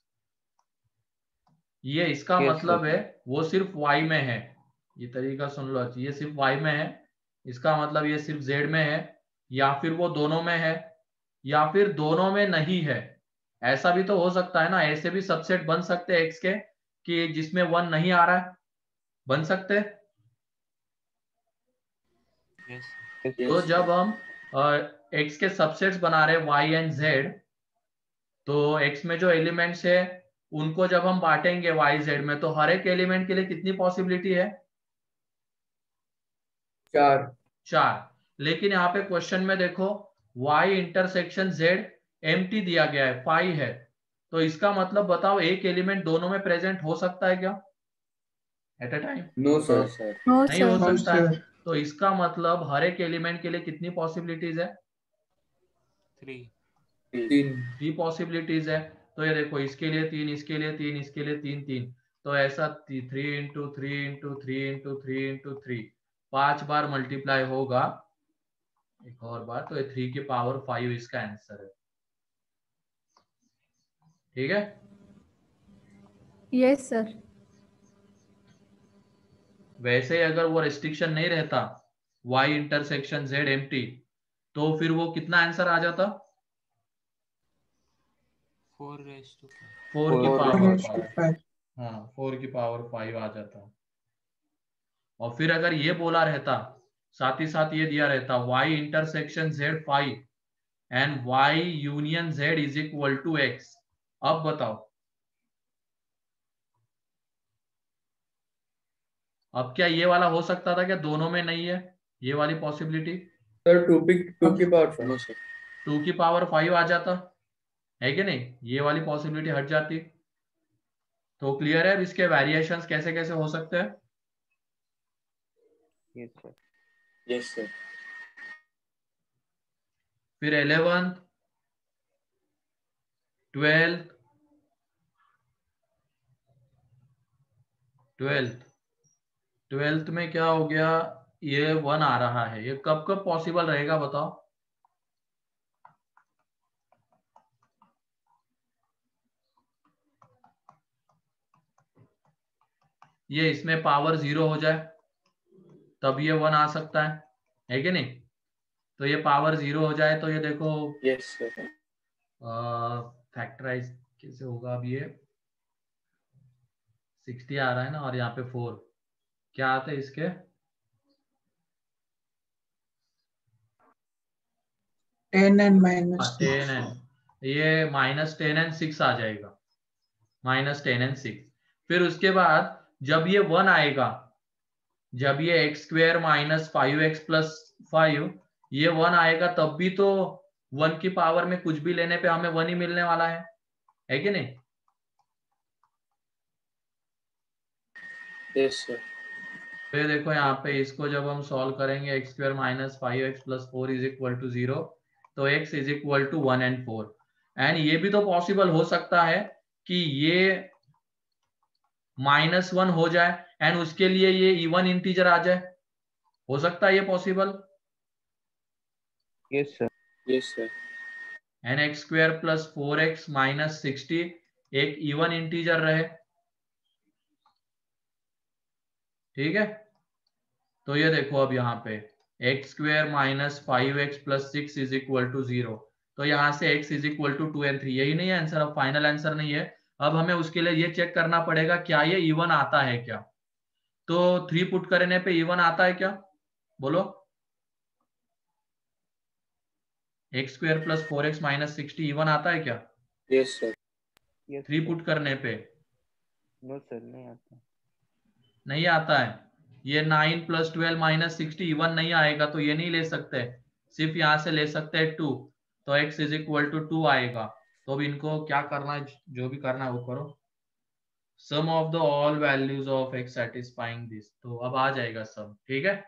ये इसका Yes, मतलब sir. है वो सिर्फ y में है। ये तरीका सुन लो, ये सिर्फ y में है, इसका मतलब ये सिर्फ z में है, या फिर वो दोनों में है, या फिर दोनों में नहीं है। ऐसा भी तो हो सकता है ना, ऐसे भी सबसेट बन सकते हैं x के कि जिसमें 1 नहीं आ रहा है, बन सकते हैं। यस तो जब हम x के सबसेट्स बना रहे हैं y एंड z, तो x में जो एलिमेंट्स है उनको जब हम बांटेंगे y z में, तो हर एक एलिमेंट के लिए कितनी पॉसिबिलिटी है? 4। लेकिन यहाँ पे क्वेश्चन में देखो y इंटरसेक्शन z एम्प्टी दिया गया है, 5 है। तो इसका मतलब बताओ एक एलिमेंट दोनों में प्रेजेंट हो सकता है क्या at a time? No sir. No नहीं हो सर। सकता है। तो इसका मतलब हर एक एलिमेंट के लिए कितनी पॉसिबिलिटीज है? 3। 3। पॉसिबिलिटीज है। तो ये देखो इसके लिए 3, इसके लिए 3, इसके लिए 3 3, तो ऐसा 3 इंटू 3 इंटू 3 इंटू 3 इंटू 3, 5 बार मल्टीप्लाई होगा एक और बार, तो ये 3 की पावर 5 इसका आंसर है। ठीक है? Yes sir. वैसे ही अगर वो रेस्ट्रिक्शन नहीं रहता y इंटरसेक्शन z एम्प्टी, तो फिर वो कितना आंसर आ जाता? 4 4 की 4 पावर raised to 5। हाँ, 4 की पावर 5 आ जाता। और फिर अगर ये बोला रहता, साथ ही साथ ये दिया रहता y intersection z 5 and y union z is equal to x, अब बताओ अब क्या ये वाला हो सकता था क्या दोनों में नहीं है ये वाली पॉसिबिलिटी? सर 2 की पावर 5। 2 की पावर 5 आ जाता है कि नहीं, ये वाली पॉसिबिलिटी हट जाती। तो क्लियर है अब इसके वेरिएशंस कैसे कैसे हो सकते हैं? Yes, sir. Yes sir. फिर 11th 12th 12th में क्या हो गया, ये 1 आ रहा है, ये कब कब पॉसिबल रहेगा बताओ? ये इसमें पावर 0 हो जाए तब ये 1 आ सकता है। है कि नहीं? तो ये पावर 0 हो जाए तो ये देखो यस सर। फैक्टराइज कैसे होगा? अब ये 60 आ रहा है ना, और यहाँ पे 4 क्या आते हैं इसके? 10 and minus 10 एंड ये -10 एंड 6 आ जाएगा, -10 एंड 6। फिर उसके बाद जब ये 1 आएगा, जब ये x² - 5x + 5 ये 1 आएगा, तब भी तो 1 की पावर में कुछ भी लेने पे हमें 1 ही मिलने वाला है कि नहीं? Yes sir. फिर देखो यहाँ पे इसको जब हम सॉल्व करेंगे, x² - 5x + 4 = 0, तो x = 1 and 4। एंड ये भी तो पॉसिबल हो सकता है कि ये -1 हो जाए एंड उसके लिए ये इवन इंटीजर आ जाए, हो सकता है ये possible? Yes sir. Yes sir. And x² + 4x - 60 एक इवन इंटीजर रहे, ठीक है? तो ये देखो अब यहाँ पे x² - 5x + 6 = 0, तो यहाँ से x = 2 and 3, यही नहीं है आंसर? अब फाइनल आंसर नहीं है, अब हमें उसके लिए ये चेक करना पड़ेगा क्या ये इवन आता है क्या। तो 3 पुट करने पे इवन आता है क्या? बोलो। x² + 4x - 60 इवन आता है क्या यस सर। 3 पुट करने पे? नो सर, नहीं आता। नहीं आता है। ये 9 + 12 - 60 इवन नहीं आएगा, तो ये नहीं ले सकते, सिर्फ यहाँ से ले सकते हैं 2, तो x = 2 आएगा। तो अब इनको क्या करना है, जो भी करना है वो करो। Sum of the all values of x satisfying this, तो अब आ जाएगा सम, ठीक है?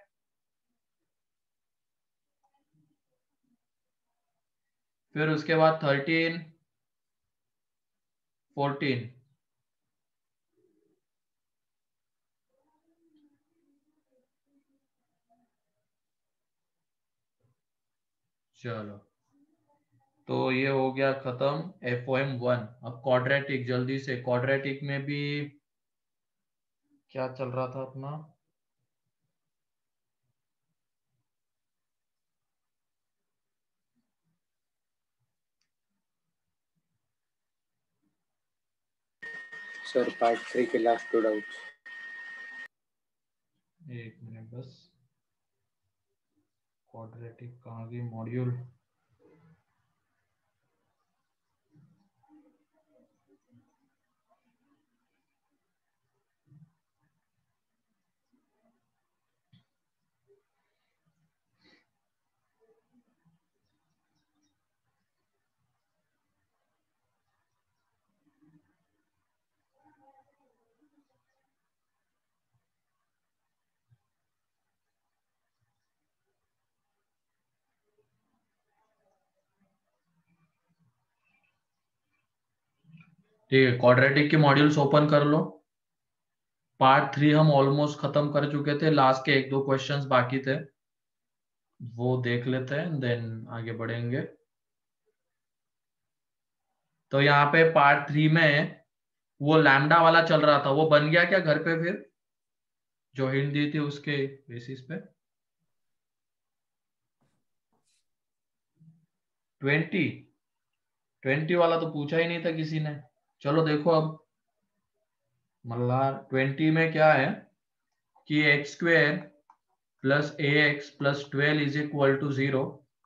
फिर उसके बाद 13 14 चलो, तो ये हो गया खत्म FOM1। अब क्वाड्रेटिक, जल्दी से क्वाड्रेटिक में भी क्या चल रहा था अपना? सर पार्ट 3 के लास्ट 2 डाउट्स। एक मिनट बस, क्वाड्रेटिक कहाँ गई मॉड्यूल? ठीक है, क्वाड्रेटिक के मॉड्यूल्स ओपन कर लो। पार्ट 3 हम ऑलमोस्ट खत्म कर चुके थे, लास्ट के 1-2 क्वेश्चंस बाकी थे, वो देख लेते हैं, देन आगे बढ़ेंगे। तो यहाँ पे पार्ट 3 में वो लैम्डा वाला चल रहा था, वो बन गया क्या घर पे? फिर जो हिंट दी थी उसके बेसिस पे 20 वाला तो पूछा ही नहीं था किसी ने। चलो देखो अब मल्हार 20 में क्या है कि x² + ax + 12 = 0,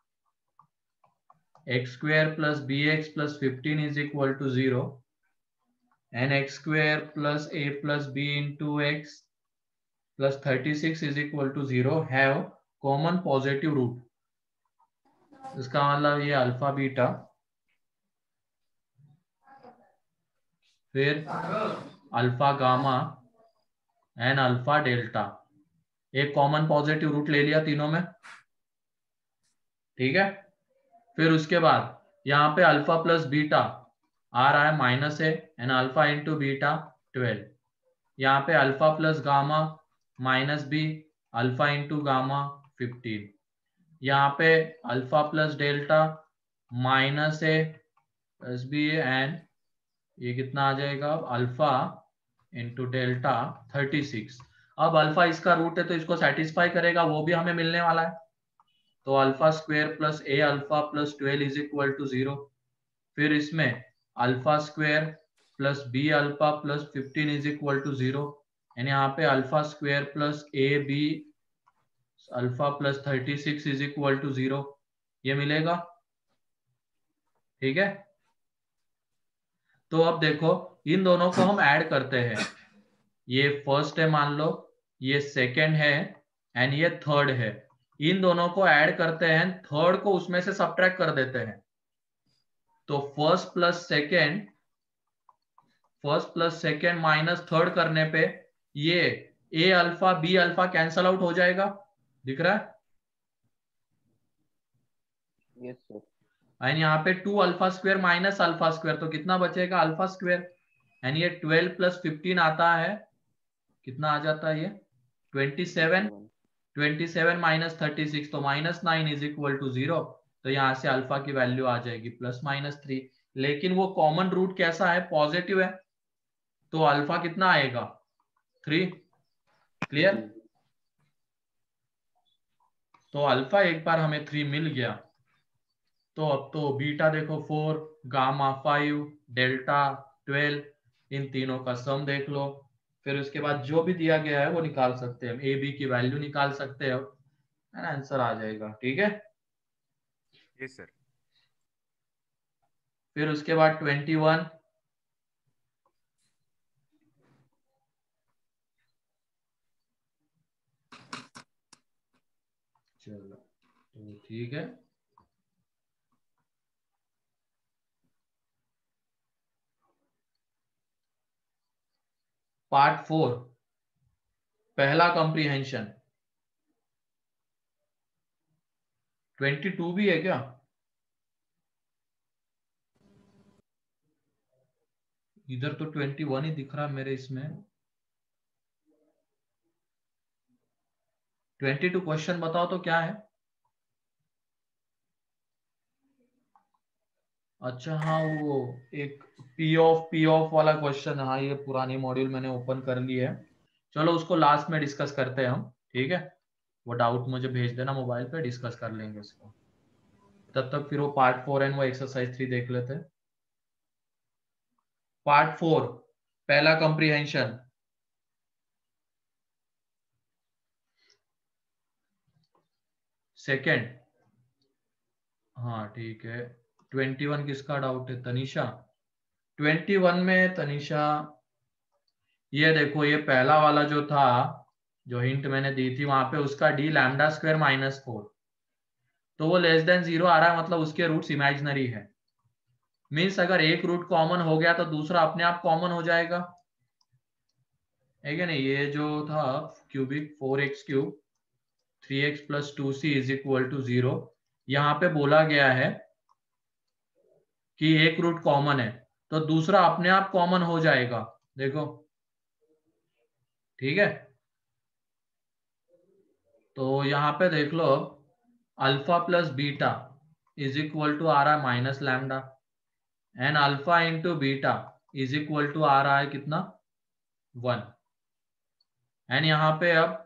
x² + bx + 15 = 0, and x² + a + b into x + 36 = 0 have common positive root। इसका मतलब ये अल्फा बीटा, फिर alpha gamma and alpha delta, एक कॉमन पॉजिटिव रूट ले लिया तीनों में, ठीक है? फिर उसके बाद यहाँ पे अल्फा + बीटा आ रहा है -a and alpha into beta 12, यहाँ पे alpha + gamma -b alpha into gamma 15, यहाँ पे alpha + delta -a + b and ये कितना आ जाएगा अल्फा इंटू डेल्टा 36। अब अल्फा इसका रूट है तो इसको सेटिस्फाई करेगा, वो भी हमें मिलने वाला है, तो alpha square plus a alpha plus 12 is equal to 0। फिर इसमें alpha square plus b alpha plus 15 is equal to 0, यानी यहाँ पे alpha square plus a b alpha plus 36 is equal to 0, ये मिलेगा। ठीक है, तो अब देखो इन दोनों को हम ऐड करते हैं। ये फर्स्ट है मान लो, ये सेकंड है एंड ये थर्ड है। इन दोनों को ऐड करते हैं, थर्ड को उसमें से सब्ट्रैक्ट कर देते हैं। तो first plus second minus third करने पे ये a alpha b alpha cancel out हो जाएगा, दिख रहा है? Yes sir. एंड यहाँ पे 2 alpha square minus alpha square, तो कितना बचेगा? Alpha square. एंड ये 12 प्लस 15 आता है, कितना आ जाता है ये? 27 माइनस 36, तो -9 इज इक्वल टू 0। तो यहाँ से अल्फा की वैल्यू आ जाएगी +-3। लेकिन वो कॉमन रूट कैसा है? पॉजिटिव है, तो अल्फा कितना आएगा? 3। क्लियर? तो अल्फा एक बार हमें 3 मिल गया, तो अब तो बीटा देखो 4, गामा 5, डेल्टा 12, इन तीनों का सम देख लो। फिर उसके बाद जो भी दिया गया है वो निकाल सकते हैं, ए बी की वैल्यू निकाल सकते हो, है ना? आंसर आ जाएगा। ठीक है, यस सर। फिर उसके बाद 21, चलो तो ठीक है। पार्ट 4 पहला कॉम्प्रिहेंशन। 22 भी है क्या? इधर तो 21 ही दिख रहा है मेरे इसमें। 22 क्वेश्चन बताओ तो क्या है? अच्छा हाँ, वो एक पी ऑफ वाला क्वेश्चन। हाँ, ये पुरानी मॉड्यूल मैंने ओपन कर ली है, चलो उसको लास्ट में डिस्कस करते हैं हम। ठीक है, वो डाउट मुझे भेज देना मोबाइल पे, डिस्कस कर लेंगे इसको। तब तक फिर वो पार्ट 4 एंड वो एक्सरसाइज 3 देख लेते हैं। पार्ट 4 पहला कॉम्प्रिहेंशन। सेकेंड, हाँ ठीक है। 21 किसका डाउट है? तनिषा। 21 में तनिषा, ये देखो ये पहला वाला जो था, जो हिंट मैंने दी थी वहां पे, उसका डी लैम्डा स्क्वायर -4, तो वो लेस देन 0 आ रहा है, मतलब उसके रूट्स इमेजिनरी है। मीन्स अगर एक रूट कॉमन हो गया तो दूसरा अपने आप कॉमन हो जाएगा, है क्या नहीं? ये जो था क्यूबिक 4x³ 3x + 2c = 0, यहाँ पे बोला गया है कि एक रूट कॉमन है तो दूसरा अपने आप कॉमन हो जाएगा, देखो। ठीक है, तो यहाँ पे देख लो, अल्फा प्लस बीटा = आ रहा है -λ, एंड अल्फा इंटू बीटा = आ रहा है कितना? 1। एंड यहाँ पे अब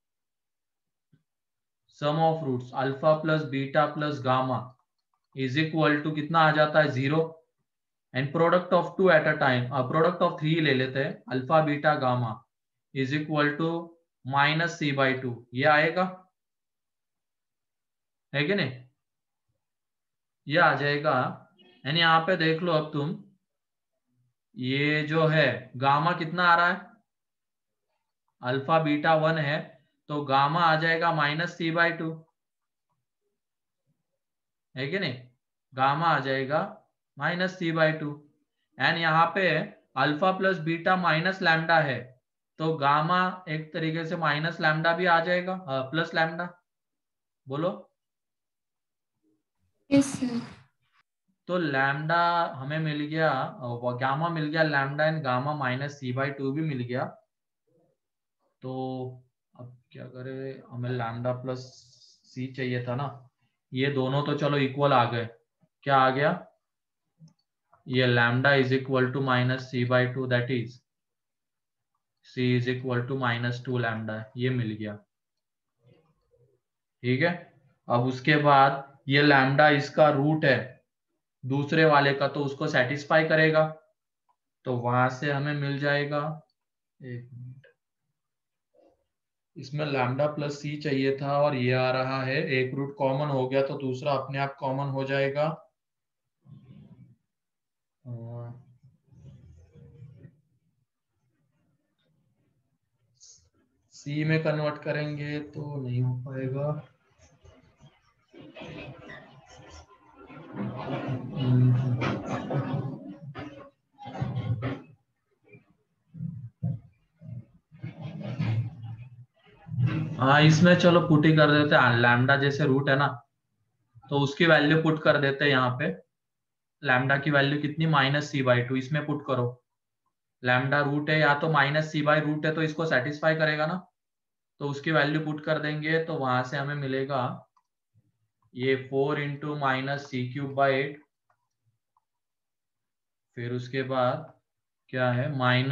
sum of roots alpha plus beta plus gamma = कितना आ जाता है? 0। And product of 2 at a time, product of 3 ले लेते हैं, अल्फा बीटा गामा = -c/2, ये आएगा, है कि नहीं? ये आ जाएगा। एंड यहाँ पे देख लो अब तुम, ये जो है गामा कितना आ रहा है? अल्फा बीटा 1 है, तो गामा आ जाएगा -c/2, है कि नहीं? गामा आ जाएगा -c/2। एंड यहाँ पे अल्फा प्लस बीटा -λ है, तो गामा एक तरीके से -λ भी आ जाएगा, प्लस लैम्डा। बोलो। Yes sir. तो लैम्डा हमें मिल गया, गामा मिल गया लैम्डा, एंड गामा -c/2 भी मिल गया। तो अब क्या करें, हमें लैम्डा प्लस c चाहिए था ना। ये दोनों तो चलो इक्वल आ गए, क्या आ गया? ये lambda = -c/2, that is c = -2 lambda, ये मिल गया। ठीक है, अब उसके बाद ये लैम्डा इसका रूट है दूसरे वाले का, तो उसको सेटिस्फाई करेगा, तो वहां से हमें मिल जाएगा, एक मिनट, इसमें लैम्डा प्लस सी चाहिए था और ये आ रहा है, एक रूट कॉमन हो गया तो दूसरा अपने आप कॉमन हो जाएगा। सी में कन्वर्ट करेंगे तो नहीं हो पाएगा। हाँ, इसमें चलो पुट ही कर देते हैं, लैम्डा जैसे रूट है ना, तो उसकी वैल्यू पुट कर देते हैं यहाँ पे। लैम्डा की वैल्यू कितनी, -c/2, इसमें पुट करो। लैम्डा रूट है या तो -c/रूट है, तो इसको सेटिस्फाई करेगा ना, तो उसकी वैल्यू पुट कर देंगे, तो वहां से हमें मिलेगा ये 4 इंटू -c³/8, फिर उसके बाद क्या है,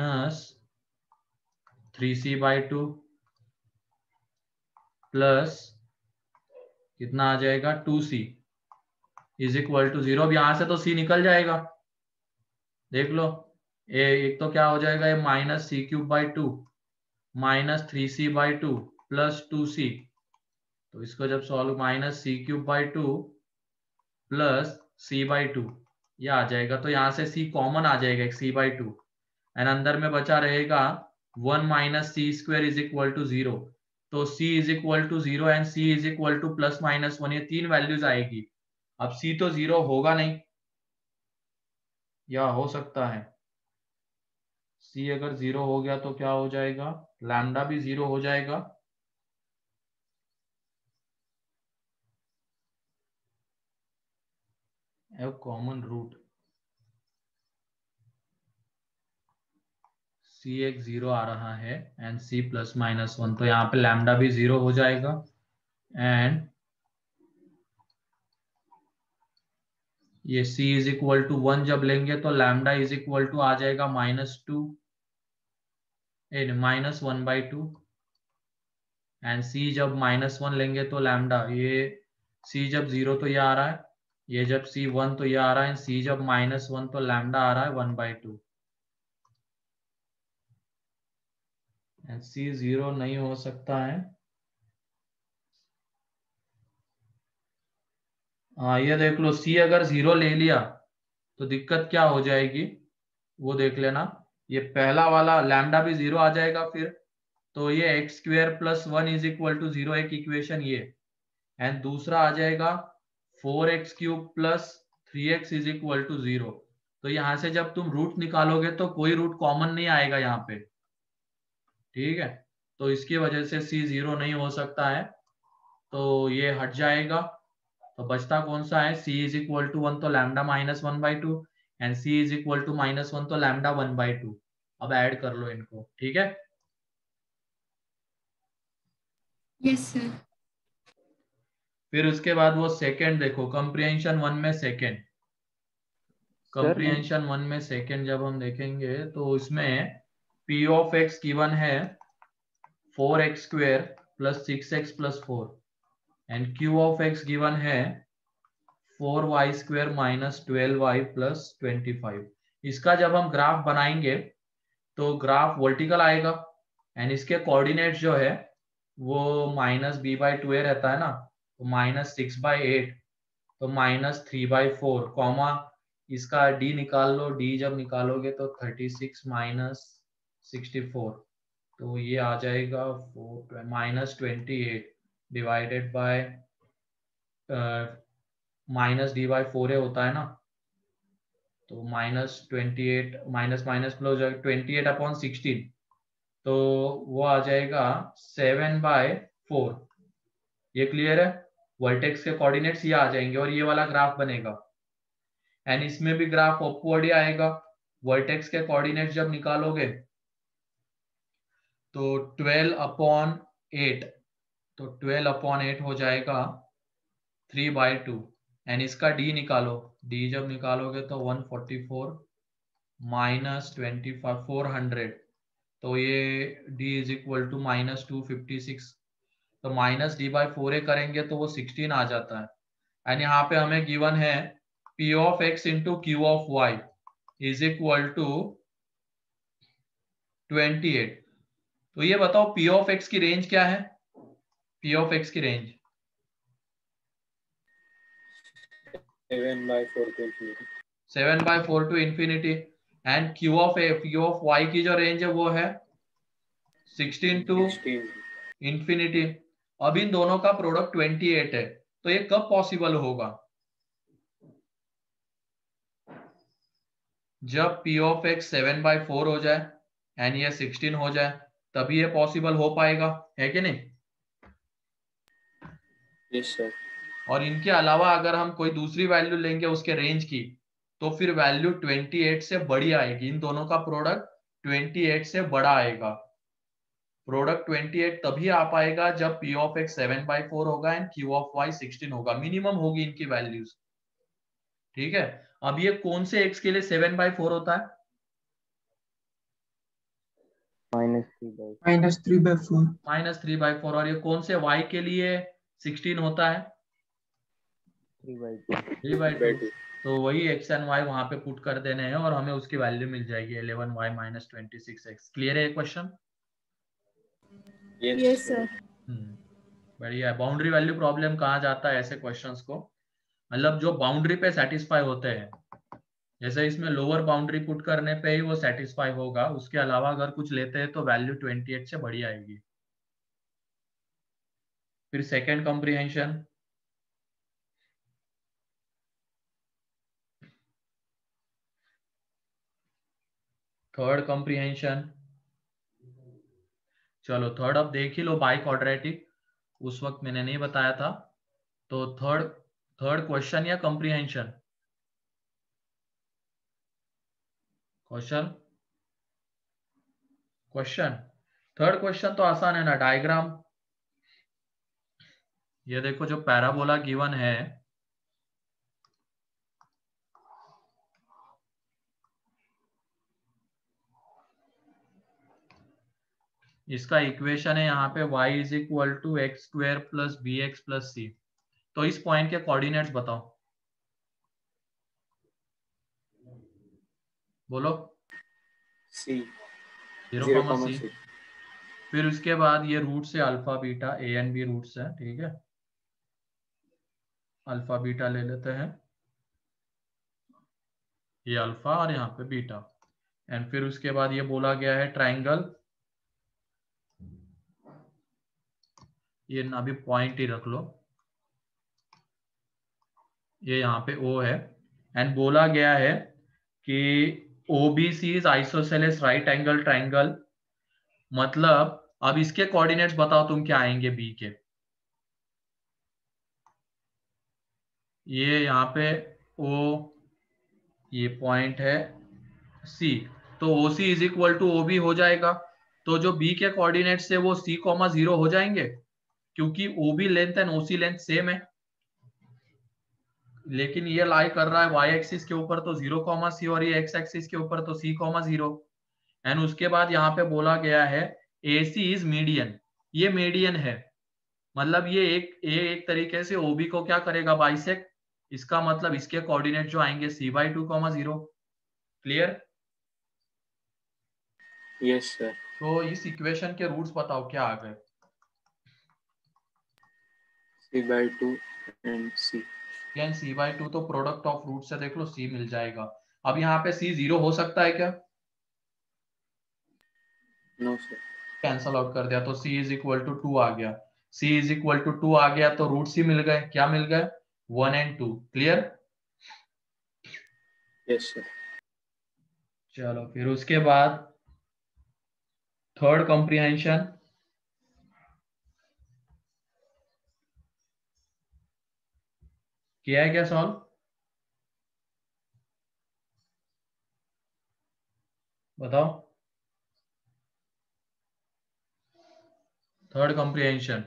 -3c/2 प्लस कितना आ जाएगा, 2c इज इक्वल टू 0। अब यहां से तो c निकल जाएगा, देख लो। एक तो क्या हो जाएगा, ये -c³/2 -3c/2 प्लस 2c, तो इसको जब सॉल्व, -c³/2 प्लस c/2 ये आ जाएगा, तो यहाँ से c कॉमन आ जाएगा, एक c/2, एंड अंदर में बचा रहेगा 1 -c² इज इक्वल टू 0। तो c is equal to 0 and c is equal to +-1, ये तीन वैल्यूज आएगी। अब c तो 0 होगा नहीं, या हो सकता है, c अगर 0 हो गया तो क्या हो जाएगा, लैम्डा भी 0 हो जाएगा। कॉमन रूट c एक 0 आ रहा है एंड c +-1, तो यहाँ पे लैम्डा भी 0 हो जाएगा, एंड ये c इज इक्वल टू 1 जब लेंगे तो लैम्डा इज इक्वल टू आ जाएगा -2 -1/2, एंड c जब -1 लेंगे तो लैम्डा, ये c जब 0 तो ये आ रहा है, ये जब c 1 तो ये आ रहा है, c जब -1 तो लैम्डा आ रहा है 1/2, एंड c 0 नहीं हो सकता है। हाँ, ये देख लो, c अगर 0 ले लिया तो दिक्कत क्या हो जाएगी वो देख लेना। ये पहला वाला लैम्डा भी 0 आ जाएगा फिर, तो ये x² + 1 इज इक्वल टू 0 एक इक्वेशन ये, एंड दूसरा आ जाएगा 4x³ + 3x is equal to 0। तो यहां से जब तुम रूट निकालोगे तो कोई रूट कॉमन नहीं आएगा यहाँ पे, ठीक है, तो इसकी वजह से c 0 नहीं हो सकता है, तो ये हट जाएगा। तो बचता कौन सा है, c इज इक्वल टू 1 तो lambda -1/2, and c is equal to -1 तो लैम्डा 1/2। अब ऐड कर लो इनको, ठीक है। Yes sir. फिर उसके बाद वो सेकंड देखो, कंप्रिहेंशन 1 में सेकंड, कंप्रिहेंशन 1 में सेकंड जब हम देखेंगे तो इसमें p ऑफ x गिवन है 4x² + 6x + 4, and q of x given है 4y² - 12y + 25। इसका जब हम ग्राफ बनाएंगे तो ग्राफ वर्टिकल आएगा, एंड इसके कोऑर्डिनेट जो है वो -b/2 रहता है ना, तो -6/8, तो -3/4, कॉमा इसका d निकाल लो, d जब निकालोगे तो 36 - 64, तो ये आ जाएगा -28 डिवाइडेड बाय -d/4 होता है ना, तो -28 माइनस माइनस प्लस 28/16, तो वो आ जाएगा 7/4। ये क्लियर है, वर्टेक्स के कोऑर्डिनेट्स ये आ जाएंगे और ये वाला ग्राफ बनेगा, एंड इसमें भी ग्राफ अपवर्ड ही आएगा। वर्टेक्स के कोऑर्डिनेट्स जब निकालोगे तो 12/8, तो 12/8 हो जाएगा 3/2, एंड इसका d निकालो, d जब निकालोगे तो 144 -25 400, तो ये d इज इक्वल टू -256, तो माइनस डी बाई 4a करेंगे तो वो 16 आ जाता है। एंड यहाँ पे हमें गिवन है p of x into q of y is equal to 28। तो ये बताओ p ऑफ x की रेंज क्या है? p ऑफ x की range 7/4 to infinity. And q of y की जो रेंज है वो है 16 टू इंफिनिटी। अब इन दोनों का प्रोडक्ट 28 है, तो ये कब पॉसिबल होगा? जब p ऑफ x 7/4 हो जाए एंड ये 16 हो जाए, तभी ये पॉसिबल हो पाएगा, है कि नहीं? Yes sir. और इनके अलावा अगर हम कोई दूसरी वैल्यू लेंगे उसके रेंज की, तो फिर वैल्यू 28 से बड़ी आएगी। इन दोनों का प्रोडक्ट 28 से बड़ा आएगा। प्रोडक्ट 28 तभी आ पाएगा जब p ऑफ x 7/4 होगा एंड q ऑफ y 16 होगा। मिनिमम होगी इनकी वैल्यूज, ठीक है। अब ये कौन से x के लिए 7/4 होता है? -3/4 -3/4। और ये कौन से y के लिए 16 होता है? 3/2। तो वही x एंड y वहां पे पुट कर देने हैं और हमें उसकी वैल्यू मिल जाएगी 11y - 26x। क्लियर है ये क्वेश्चन? Yes sir. बढ़िया है। बाउंड्री वैल्यू प्रॉब्लम कहा जाता है ऐसे क्वेश्चंस को, मतलब जो बाउंड्री पे सेटिस्फाई होते हैं। जैसे इसमें लोअर बाउंड्री पुट करने पे ही वो सेटिस्फाई होगा, उसके अलावा अगर कुछ लेते हैं तो वैल्यू 28 से बड़ी आएगी। फिर सेकेंड कॉम्प्रिहेंशन, थर्ड कॉम्प्रिहेंशन। चलो थर्ड अब देख ही लो, बाई क्वाड्रेटिक, उस वक्त मैंने नहीं बताया था। तो थर्ड क्वेश्चन या कॉम्प्रिहेंशन? क्वेश्चन। थर्ड क्वेश्चन तो आसान है ना, डायग्राम। ये देखो जो पैराबोला गिवन है, इसका इक्वेशन है यहाँ पे y is equal to x² plus bx plus c। तो इस पॉइंट के कोऑर्डिनेट्स बताओ, बोलो। सी 0,c। फिर उसके बाद ये रूट से alpha beta, a and b roots है, ठीक है। अल्फा बीटा ले लेते हैं, ये अल्फा और यहाँ पे बीटा। एंड फिर उसके बाद ये बोला गया है ट्राइंगल, ये अभी पॉइंट ही रख लो, ये यहाँ पे O है। एंड बोला गया है कि OBC is isosceles right angle triangle. मतलब अब इसके कोऑर्डिनेट्स बताओ तुम क्या आएंगे B के। ये यहाँ पे O, ये पॉइंट है C, तो OC is equal to OB हो जाएगा। तो जो B के कोऑर्डिनेट्स है वो C,0 हो जाएंगे, क्योंकि OB length and OC length same है। लेकिन ये लाई कर रहा है y एक्सिस के ऊपर तो 0,c, और ये x एक्सिस के ऊपर तो c,0। एंड उसके बाद यहाँ पे बोला गया है AC इज मीडियन, ये मीडियन है। मतलब ये एक तरीके से OB को क्या करेगा, बाइसेक्ट। इसका मतलब इसके कोऑर्डिनेट जो आएंगे c/2, 0। क्लियर? Yes sir. तो इस इक्वेशन के रूट्स बताओ क्या आ गए। c/2 and c। c/2 तो प्रोडक्ट ऑफ रूट से देख लो c मिल जाएगा। अब यहाँ पे c 0 हो सकता है क्या? No sir. कैंसल आउट कर दिया, तो c इज इक्वल टू 2 आ गया। c इज इक्वल टू 2 आ गया तो रूट c मिल गए। क्या मिल गए? 1 एंड 2। क्लियर? Yes sir. चलो फिर उसके बाद थर्ड कॉम्प्रिहेंशन, किया है क्या सॉल्व? बताओ। थर्ड कॉम्प्रिहेंशन,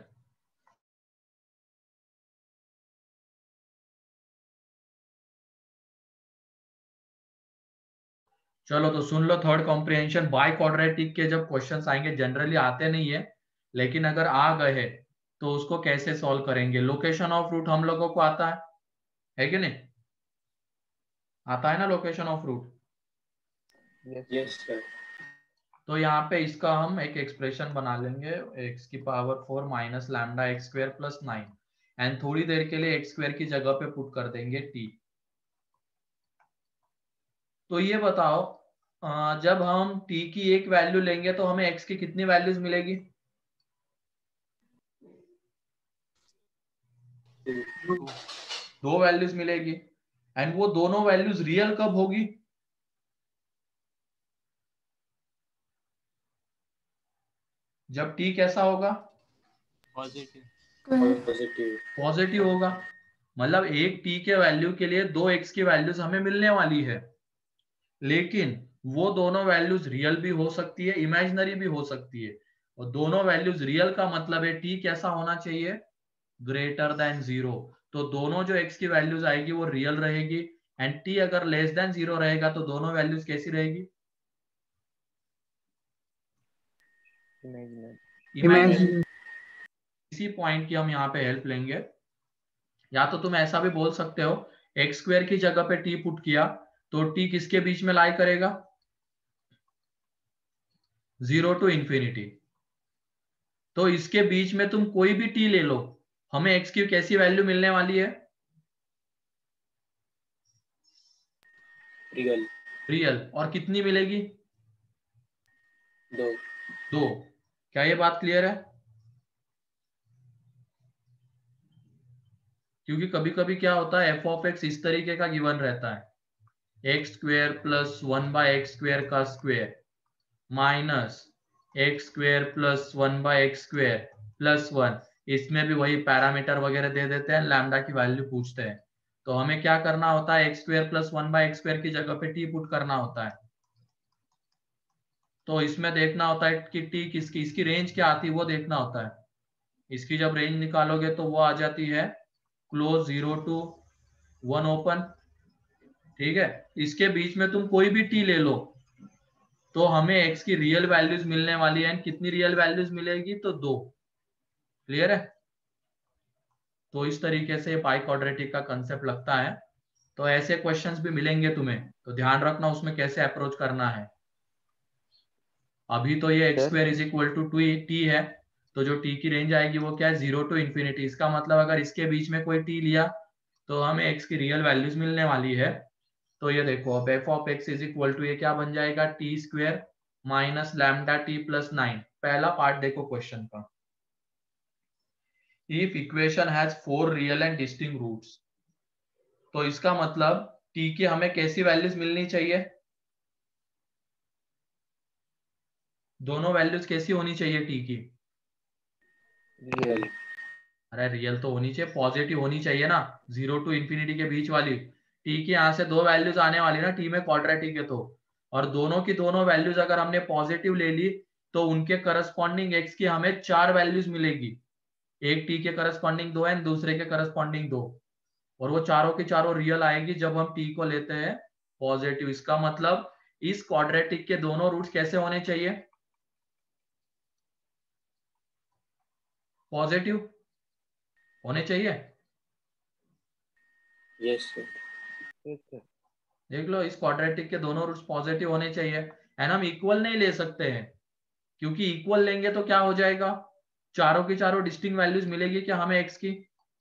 चलो तो सुन लो। थर्ड कॉम्प्रिहेंशन, बाय क्वाड्रेटिक के जब क्वेश्चंस आएंगे, जनरली आते नहीं है, लेकिन अगर आ गए तो उसको कैसे सॉल्व करेंगे। लोकेशन ऑफ रूट हम लोगों को आता है कि नहीं, आता है ना location of root. Yes sir. तो यहाँ पे इसका हम एक एक्सप्रेशन बना लेंगे x की power 4 minus lambda x square plus 9 and थोड़ी देर के लिए एक्स स्क्वायर की जगह पे पुट कर देंगे t। तो ये बताओ जब हम t की एक वैल्यू लेंगे तो हमें x की कितनी वैल्यूज मिलेगी। दो वैल्यूज मिलेगी एंड वो दोनों वैल्यूज रियल कब होगी, जब t कैसा होगा, पॉजिटिव। पॉजिटिव होगा। मतलब एक t के वैल्यू के लिए दो x की वैल्यूज हमें मिलने वाली है, लेकिन वो दोनों वैल्यूज रियल भी हो सकती है, इमेजिनरी भी हो सकती है। और दोनों वैल्यूज रियल का मतलब है t कैसा होना चाहिए, ग्रेटर देन 0। तो दोनों जो x की वैल्यूज आएगी वो रियल रहेगी एंड t अगर लेस देन 0 रहेगा तो दोनों वैल्यूज कैसी रहेगी, Imaginary. इसी पॉइंट की हम यहाँ पे हेल्प लेंगे। या तो तुम ऐसा भी बोल सकते हो एक्स स्क्वायर की जगह पे t पुट किया तो t किसके बीच में लाई करेगा, 0 टू इंफिनिटी। तो इसके बीच में तुम कोई भी t ले लो, हमें x की कैसी वैल्यू मिलने वाली है, रियल। रियल। और कितनी मिलेगी, 2। क्या ये बात क्लियर है। क्योंकि कभी कभी क्या होता है एफ ऑफ एक्स इस तरीके का गिवन रहता है x square plus 1 by x square का square minus x square plus 1 by x square plus 1। इसमें भी वही पैरामीटर वगैरह दे देते हैं, लैम्डा की वैल्यू पूछते हैं। तो हमें क्या करना होता है, x square plus 1 by x square की जगह पे टी पुट करना होता है। तो इसमें देखना होता है कि टी किसकी, इसकी रेंज क्या आती है वो देखना होता है। इसकी जब रेंज निकालोगे तो वो आ जाती है क्लोज 0 टू 1 ओपन, ठीक है। इसके बीच में तुम कोई भी टी ले लो तो हमें x की रियल वैल्यूज मिलने वाली है। कितनी रियल वैल्यूज मिलेगी, तो 2। क्लियर है। तो इस तरीके से पाई क्वाड्रेटिक का कंसेप्ट लगता है। तो ऐसे क्वेश्चंस भी मिलेंगे तुम्हें, तो ध्यान रखना उसमें कैसे अप्रोच करना है। अभी तो ये x square is equal to t है, तो जो टी की रेंज आएगी वो क्या है, 0 टू इंफिनिटी। इसका मतलब अगर इसके बीच में कोई टी लिया तो हमें x की रियल वैल्यूज मिलने वाली है। तो ये देखो अब f of x is equal to ये क्या बन जाएगा, t square minus lambda t plus 9। पहला पार्ट देखो क्वेश्चन का, if equation has 4 real and distinct roots, तो इसका मतलब टी की हमें कैसी वैल्यूज मिलनी चाहिए, दोनों वैल्यूज कैसी होनी चाहिए टी की, रियल। अरे रियल तो होनी चाहिए, पॉजिटिव होनी चाहिए ना, 0 टू इंफिनिटी के बीच वाली। टी की यहाँ से दो वैल्यूज आने वाली ना, टी में क्वाड्रेटिक है तो, और दोनों की दोनों वैल्यूज अगर हमने पॉजिटिव ले ली तो उनके करस्पॉन्डिंग एक्स की हमें 4 वैल्यूज मिलेगी। एक टी के करस्पॉन्डिंग 2 है, दूसरे के करस्पॉन्डिंग 2, और वो चारों की चारों रियल आएगी जब हम टी को लेते हैं पॉजिटिव। इसका मतलब इस क्वाड्रेटिक के दोनों रूट्स कैसे होने चाहिए, पॉजिटिव होने चाहिए। Yes sir. देख लो इस क्वाड्रेटिक के दोनों रूट्स पॉजिटिव होने चाहिए एंड हम इक्वल नहीं ले सकते हैं, क्योंकि इक्वल लेंगे तो क्या हो जाएगा, चारों की चारों डिस्टिंक्ट वैल्यूज मिलेगी क्या हमें एक्स की,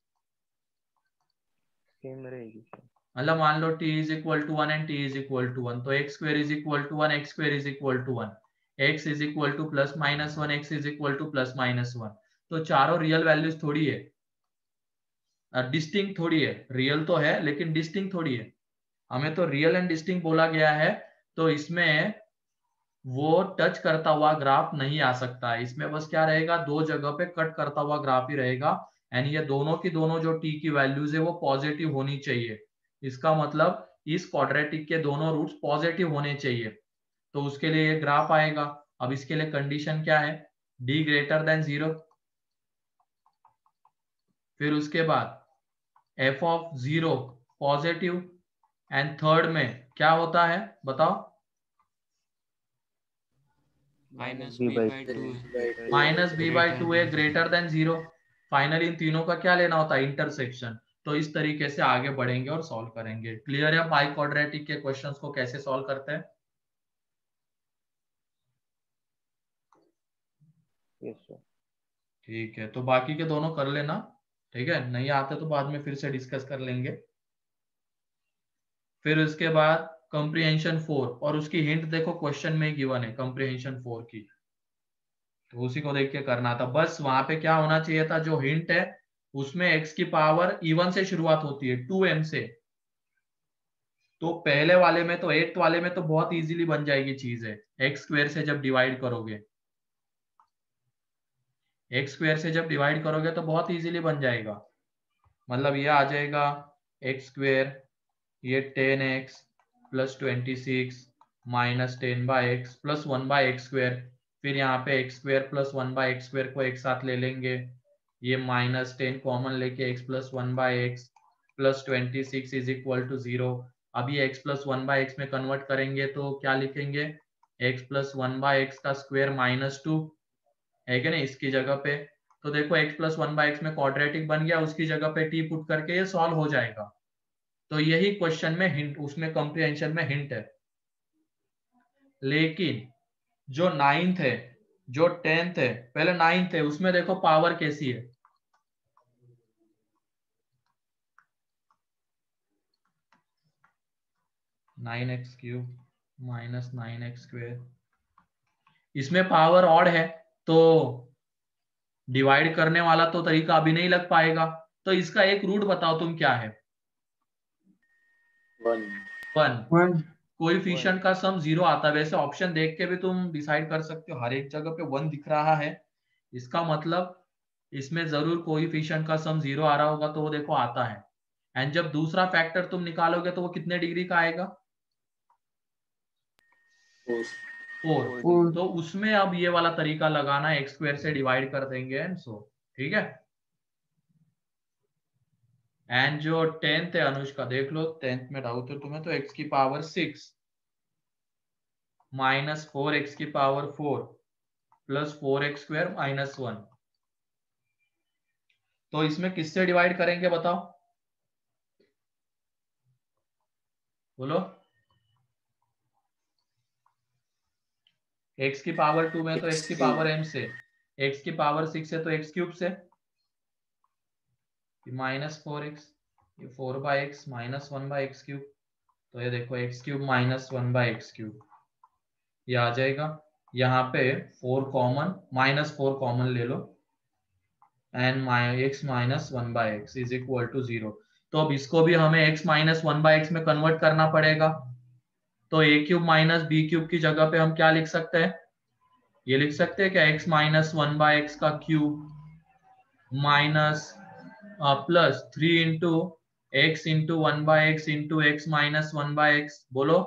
सेम रहेगी। मतलब मान लो t is equal to 1 and t is equal to 1, तो x square is equal to 1, x square is equal to 1, x is equal to plus minus 1, x is equal to plus minus 1। तो चारों real values थोड़ी है, distinct थोड़ी है, real तो है लेकिन डिस्टिंक्ट थोड़ी है। हमें तो रियल एंड डिस्टिंक्ट बोला गया है, तो इसमें वो टच करता हुआ ग्राफ नहीं आ सकता है। इसमें बस क्या रहेगा, दो जगह पे कट करता हुआ ग्राफ ही रहेगा एंड ये दोनों की दोनों जो t की वैल्यूज है वो पॉजिटिव होनी चाहिए। इसका मतलब इस क्वाड्रेटिक के दोनों रूट्स पॉजिटिव होने चाहिए, तो उसके लिए ये ग्राफ आएगा। अब इसके लिए कंडीशन क्या है, d ग्रेटर देन 0, फिर उसके बाद f of 0 positive and third में क्या होता है बताओ, minus b by 2 minus b by 2 है ग्रेटर देन 0। फाइनली इन तीनों का क्या लेना होता है, इंटरसेक्शन। तो इस तरीके से आगे बढ़ेंगे और सॉल्व करेंगे। क्लियर है बाई क्वाड्रेटिक के क्वेश्चंस को कैसे सॉल्व करते हैं? Yes sir. ठीक है, तो बाकी के दोनों कर लेना, ठीक है, नहीं आते तो बाद में फिर से डिस्कस कर लेंगे। फिर उसके बाद कॉम्प्रिहेंशन 4, और उसकी हिंट देखो क्वेश्चन में ही गिवन है कॉम्प्रिहेंशन 4 की, तो उसी को देख के करना था। बस वहां पे क्या होना चाहिए था, जो हिंट है उसमें x की पावर इवन से शुरुआत होती है 2m से, तो पहले वाले में तो 8th वाले में तो बहुत इजीली बन जाएगी चीज है। एक्स स्क्वायर से जब डिवाइड करोगे, एक्स स्क्वायर से जब डिवाइड करोगे तो बहुत इजीली बन जाएगा। मतलब ये आ जाएगा एक्स स्क्वायर, ये 10x plus 26 minus 10/x plus 1/x²। फिर यहाँ पे x स्क्वायर प्लस 1/x² को एक साथ ले लेंगे, ये माइनस 10 कॉमन लेके x plus 1/x plus 26 is equal to 0। अभी x प्लस 1/x में कन्वर्ट करेंगे तो क्या लिखेंगे, x प्लस 1/x का स्क्वायर माइनस 2 है क्या नहीं इसकी जगह पे। तो देखो x प्लस 1/x में क्वाड्रेटिक बन गया, उसकी जगह पे t पुट करके ये सॉल्व हो जाएगा। तो यही क्वेश्चन में हिंट, उसमें कॉम्प्रिहेंशन में हिंट है। लेकिन जो 9th है, जो 10th है, पहले 9th है, उसमें देखो पावर कैसी है। Nine x cube minus 9x², इसमें पावर ऑड है, तो डिवाइड करने वाला तो तरीका अभी नहीं लग पाएगा। तो इसका एक रूट बताओ तुम, क्या है? 1। कोएफिशिएंट का सम 0 आता है। वैसे ऑप्शन देख के भी तुम डिसाइड कर सकते हो, हर एक जगह पे 1 दिख रहा है, इसका मतलब इसमें जरूर कोएफिशिएंट का सम 0 आ रहा होगा, तो वो देखो आता है। एंड जब दूसरा फैक्टर तुम निकालोगे तो वो कितने डिग्री का आएगा, 4। तो उसमें अब ये वाला तरीका लगाना, एक्स स्क्वायर से डिवाइड कर देंगे एंड सो, ठीक है। एंड जो 10th है अनुष्का, देख लो 10th में डाउट है तुम्हें, तो x की पावर 6 माइनस 4x की पावर 4 प्लस 4x² माइनस 1। तो इसमें किससे डिवाइड करेंगे बताओ, बोलो। x की पावर 2 में तो x की पावर m से, x की पावर 6 है तो x क्यूब से, माइनस 4x, ये 4/x माइनस 1/x³, तो ये देखो x³ माइनस 1/x³ ये आ जाएगा। यहाँ पे 4 कॉमन, माइनस 4 कॉमन ले लो, and x minus 1/x is equal to 0। तो अब इसको भी हमें x माइनस 1/x में कन्वर्ट करना पड़ेगा। तो a³ माइनस b³ की जगह पे हम क्या लिख सकते हैं, ये लिख सकते हैं क्या, x माइनस 1/x का cube minus plus 3 into x into 1/x into x minus 1/x। बोलो।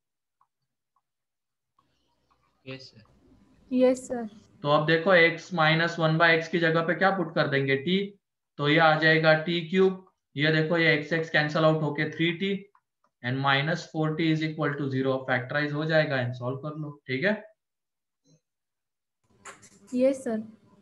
Yes sir. Yes sir. तो अब देखो x माइनस 1/x की जगह पे क्या पुट कर देंगे, t, तो ये आ जाएगा t³। ये देखो ये x कैंसल आउट होके 3t and minus 4t is equal to 0। Factorise हो जाएगा एंड सॉल्व कर लो, ठीक है। Yes sir.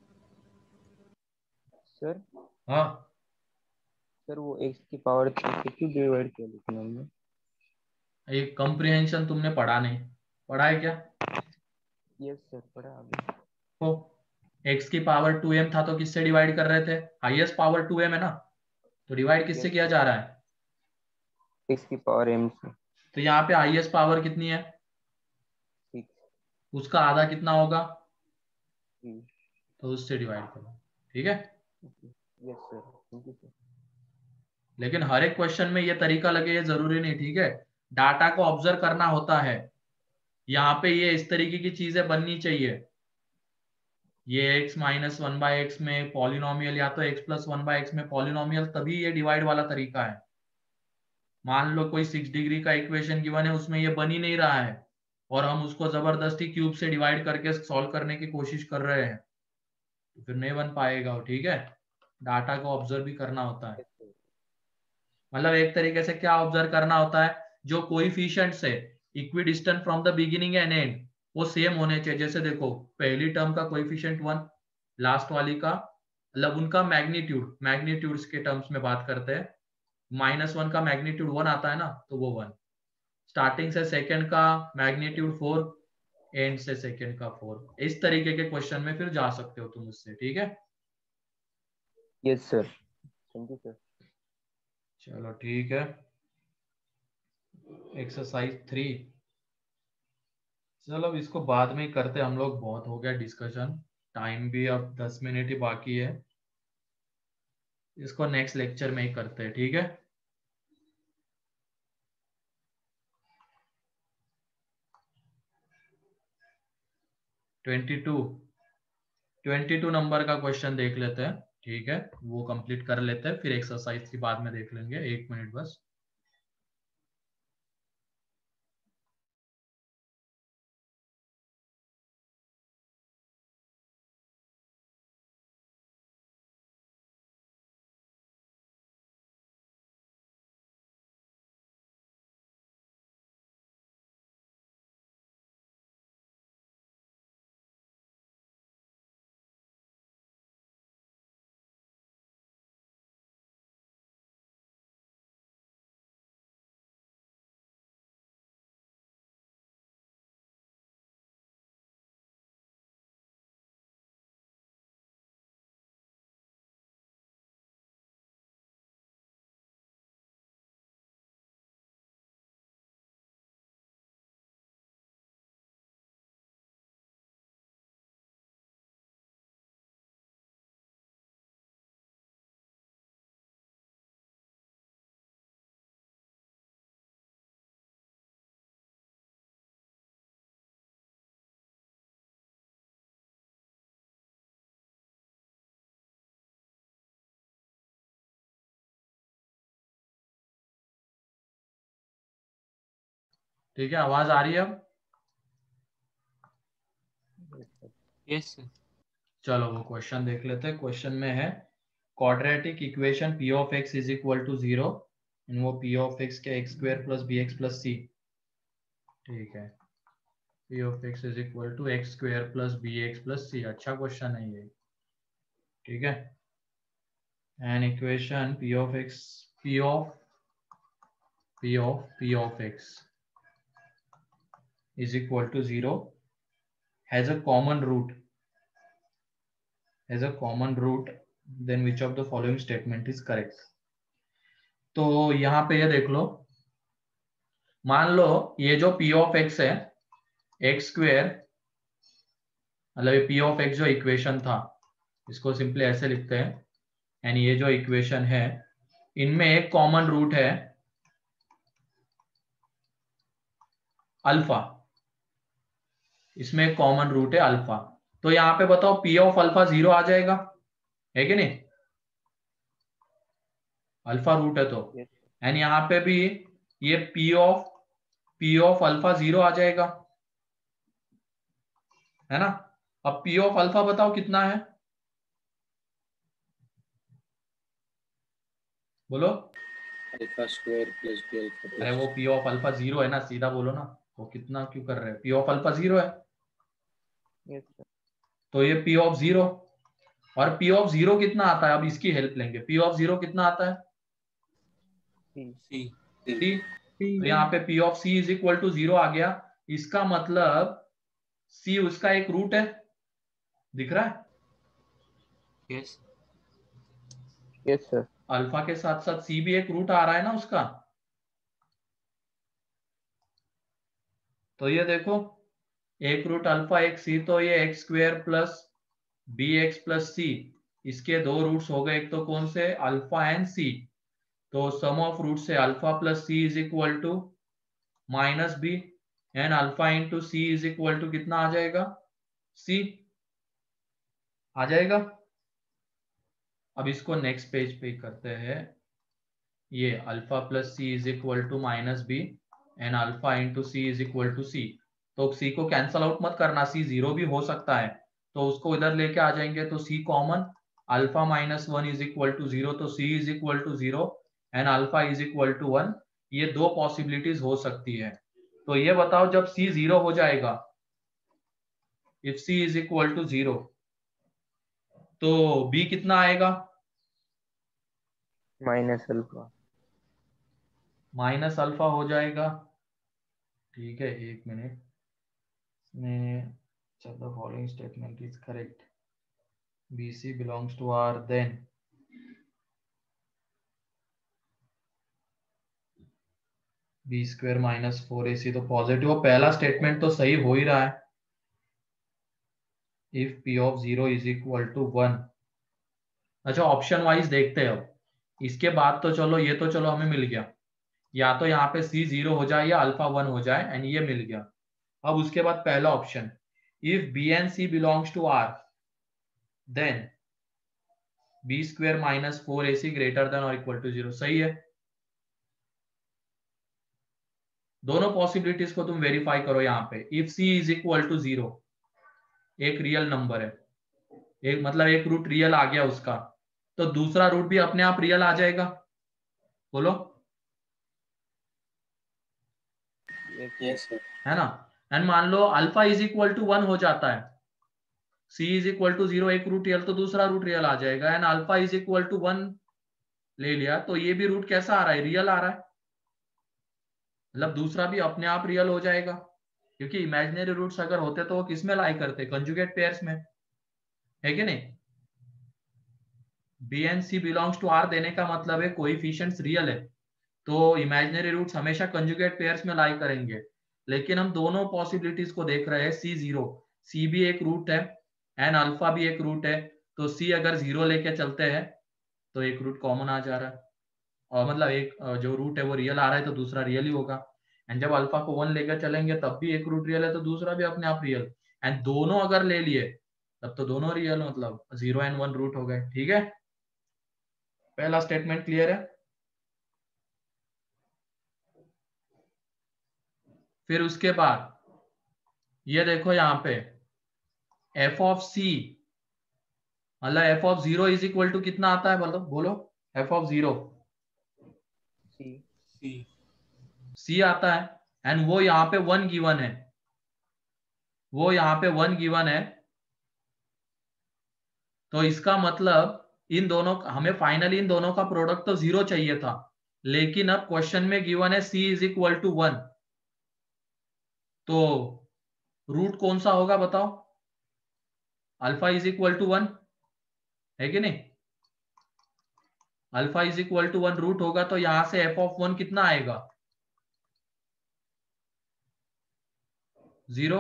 सर हाँ सर वो x की पावर 3 से क्यों डिवाइड किया लेकिन हमने? ये कॉम्प्रिहेंशन तुमने पढ़ा नहीं, पढ़ा है क्या? यस सर, पढ़ा अभी। तो x की पावर 2m था तो किससे डिवाइड कर रहे थे, हाईएस्ट पावर 2m है ना, तो डिवाइड किससे किया जा रहा है, x की पावर m से। तो यहाँ पे हाईएस्ट पावर कितनी है, 6। उसका आधा कितना होगा, 3। तो उससे डिवाइड करो, ठीक है। Yes sir, thank you sir. लेकिन हर एक क्वेश्चन में ये तरीका लगे ये जरूरी नहीं, ठीक है। डाटा को ऑब्जर्व करना होता है, यहाँ पे ये इस तरीके की चीजें बननी चाहिए। ये x माइनस 1/x में पॉलिनोमियल, या तो x प्लस 1/x में पॉलिनोमियल, तभी ये डिवाइड वाला तरीका है। मान लो कोई 6 डिग्री का इक्वेशन गिवन है, उसमें ये बन ही नहीं रहा है और हम उसको जबरदस्ती क्यूब से डिवाइड करके सॉल्व करने की कोशिश कर रहे हैं, तो फिर नहीं बन पाएगा, ठीक है। डाटा को ऑब्जर्व भी करना होता है। मतलब एक तरीके से क्या ऑब्जर्व करना होता है, जो कोएफिशिएंट्स है equidistant from the beginning and end वो सेम होने चाहिए। जैसे देखो पहली टर्म का कोएफिशिएंट 1, लास्ट वाली का मतलब उनका मैग्नीट्यूड्स के टर्म्स में बात करते हैं। -1 का मैग्नीट्यूड 1 आता है ना, तो वो 1। स्टार्टिंग से सेकंड का मैग्नीट्यूड 4, एंड से सेकंड का 4। इस तरीके के क्वेश्चन में फिर जा सकते हो तुम उससे, ठीक है। Yes sir, thank you sir. चलो ठीक है। एक्सरसाइज 3, चलो अब इसको बाद में ही करते हम लोग, बहुत हो गया डिस्कशन, टाइम भी अब 10 मिनट ही बाकी है। इसको नेक्स्ट लेक्चर में ही करते हैं, ठीक है। ट्वेंटी टू नंबर का क्वेश्चन देख लेते हैं, ठीक है। वो कंप्लीट कर लेते हैं, फिर एक्सरसाइज की बाद में देख लेंगे। 1 मिनट बस। ठीक है, आवाज आ रही है अब? Yes sir. चलो वो क्वेश्चन देख लेते हैं। क्वेश्चन में है quadratic equation p of x is equal to 0, वो p ऑफ x के x² plus bx plus c, ठीक है। p of x is equal to x² plus bx plus c, अच्छा क्वेश्चन है ये, ठीक है। An equation p of x is equal to 0 has a common root, then which of the following statement is correct? तो यहां पे ये देख लो, मान लो ये जो p ऑफ x है, x², मतलब p ऑफ x जो इक्वेशन था, इसको सिंपली ऐसे लिखते हैं, एंड ये जो इक्वेशन है, इनमें एक कॉमन रूट है अल्फा, इसमें एक कॉमन रूट है अल्फा। तो यहाँ पे बताओ p ऑफ अल्फा 0 आ जाएगा, है कि नहीं? अल्फा रूट है तो, एंड यहाँ पे भी ये p ऑफ अल्फा 0 आ जाएगा, है ना। अब p ऑफ अल्फा बताओ कितना है, बोलो। Alpha square plus b alpha अरे वो p ऑफ अल्फा 0 है ना, सीधा बोलो ना, वो कितना क्यों कर रहे हैं? p ऑफ अल्फा 0 है, यस सर। तो ये p ऑफ 0, और p ऑफ 0 कितना आता है, अब इसकी हेल्प लेंगे। p ऑफ 0 कितना आता है? सी। c। तो यहाँ पे p of c is equal to 0 आ गया, इसका मतलब c उसका एक रूट है, दिख रहा है? यस। Yes sir. अल्फा के साथ साथ c भी एक रूट आ रहा है ना उसका। तो ये देखो, एक रूट अल्फा एक c, तो ये x² plus bx plus c, इसके दो रूट्स हो गए, एक तो कौन से, अल्फा एंड c। तो सम ऑफ रूट से alpha plus c is equal to minus b, and alpha into c is equal to कितना आ जाएगा, c आ जाएगा। अब इसको नेक्स्ट पेज पे करते हैं, ये alpha plus c is equal to minus b, and alpha into c is equal to c। तो c को कैंसल आउट मत करना, c 0 भी हो सकता है, तो उसको इधर लेके आ जाएंगे, तो c common, alpha minus 1 is equal to 0, तो c is equal to 0 and alpha is equal to 1। ये दो पॉसिबिलिटीज हो सकती है। तो ये बताओ जब c 0 हो जाएगा, if c is equal to 0, तो b कितना आएगा? Minus alpha. माइनस अल्फा हो जाएगा। ठीक है, एक मिनट में। चलो, following statement is correct, BC belongs to R, then B square minus 4AC तो पॉजिटिव। पहला स्टेटमेंट तो सही हो ही रहा है, if P of 0 is equal to 1। अच्छा, ऑप्शन वाइज देखते हैं अब। इसके बाद तो चलो, ये तो चलो हमें मिल गया, या तो यहाँ पे C 0 हो जाए या अल्फा 1 हो जाए, एंड ये मिल गया। अब उसके बाद पहला option, if B and C belongs to R, then B square minus 4AC greater than और इक्वल टू 0। सही है। दोनों पॉसिबिलिटीज को तुम वेरीफाई करो यहाँ पे। If C is equal to 0, एक रियल नंबर है, एक मतलब एक रूट रियल आ गया उसका, तो दूसरा रूट भी अपने आप रियल आ जाएगा। बोलो, यस सर। है ना। एंड मान लो अल्फा इज इक्वल टू 1 हो जाता है, C इज इक्वल टू 0, एक रूट रियल, तो दूसरा रूट रियल आ जाएगा। And alpha is equal to 1 ले लिया, तो ये भी रूट कैसा आ रहा है? रियल आ रहा है, मतलब दूसरा भी अपने आप रियल हो जाएगा। क्योंकि इमेजिनरी रूट्स अगर होते तो वो किस में लाई करते? कंजुगेट पेयर्स में, है कि नहीं। B and C belongs to R देने का मतलब है कोएफिशिएंट्स रियल है, तो इमेजिनरी रूट्स हमेशा कंजुगेट पेयर्स में लाई करेंगे। लेकिन हम दोनों पॉसिबिलिटीज को देख रहे हैं। C 0, C भी एक रूट है एंड अल्फा भी एक रूट है, तो C अगर 0 लेके चलते हैं तो एक रूट कॉमन आ जा रहा है, और मतलब एक जो रूट है वो रियल आ रहा है, तो दूसरा रियल ही होगा। एंड जब अल्फा को 1 लेकर चलेंगे तब भी एक रूट रियल है, तो दूसरा भी अपने आप रियल। एंड दोनों अगर ले लिए तब तो दोनों रियल, मतलब 0 एंड 1 रूट हो गए। ठीक है, पहला स्टेटमेंट क्लियर है। फिर उसके बाद ये देखो यहाँ पे f ऑफ c, मतलब f of 0 is equal to कितना आता है? बोलो बोलो, f ऑफ 0 c आता है, एंड वो यहाँ पे 1 गिवन है, वो यहाँ पे 1 गिवन है। तो इसका मतलब इन दोनों, हमें फाइनली इन दोनों का प्रोडक्ट तो 0 चाहिए था, लेकिन अब क्वेश्चन में गिवन है c इज इक्वल टू 1, तो रूट कौन सा होगा बताओ? अल्फा इज इक्वल टू 1 है कि नहीं। Alpha is equal to 1 root होगा, तो यहां से f ऑफ 1 कितना आएगा? 0।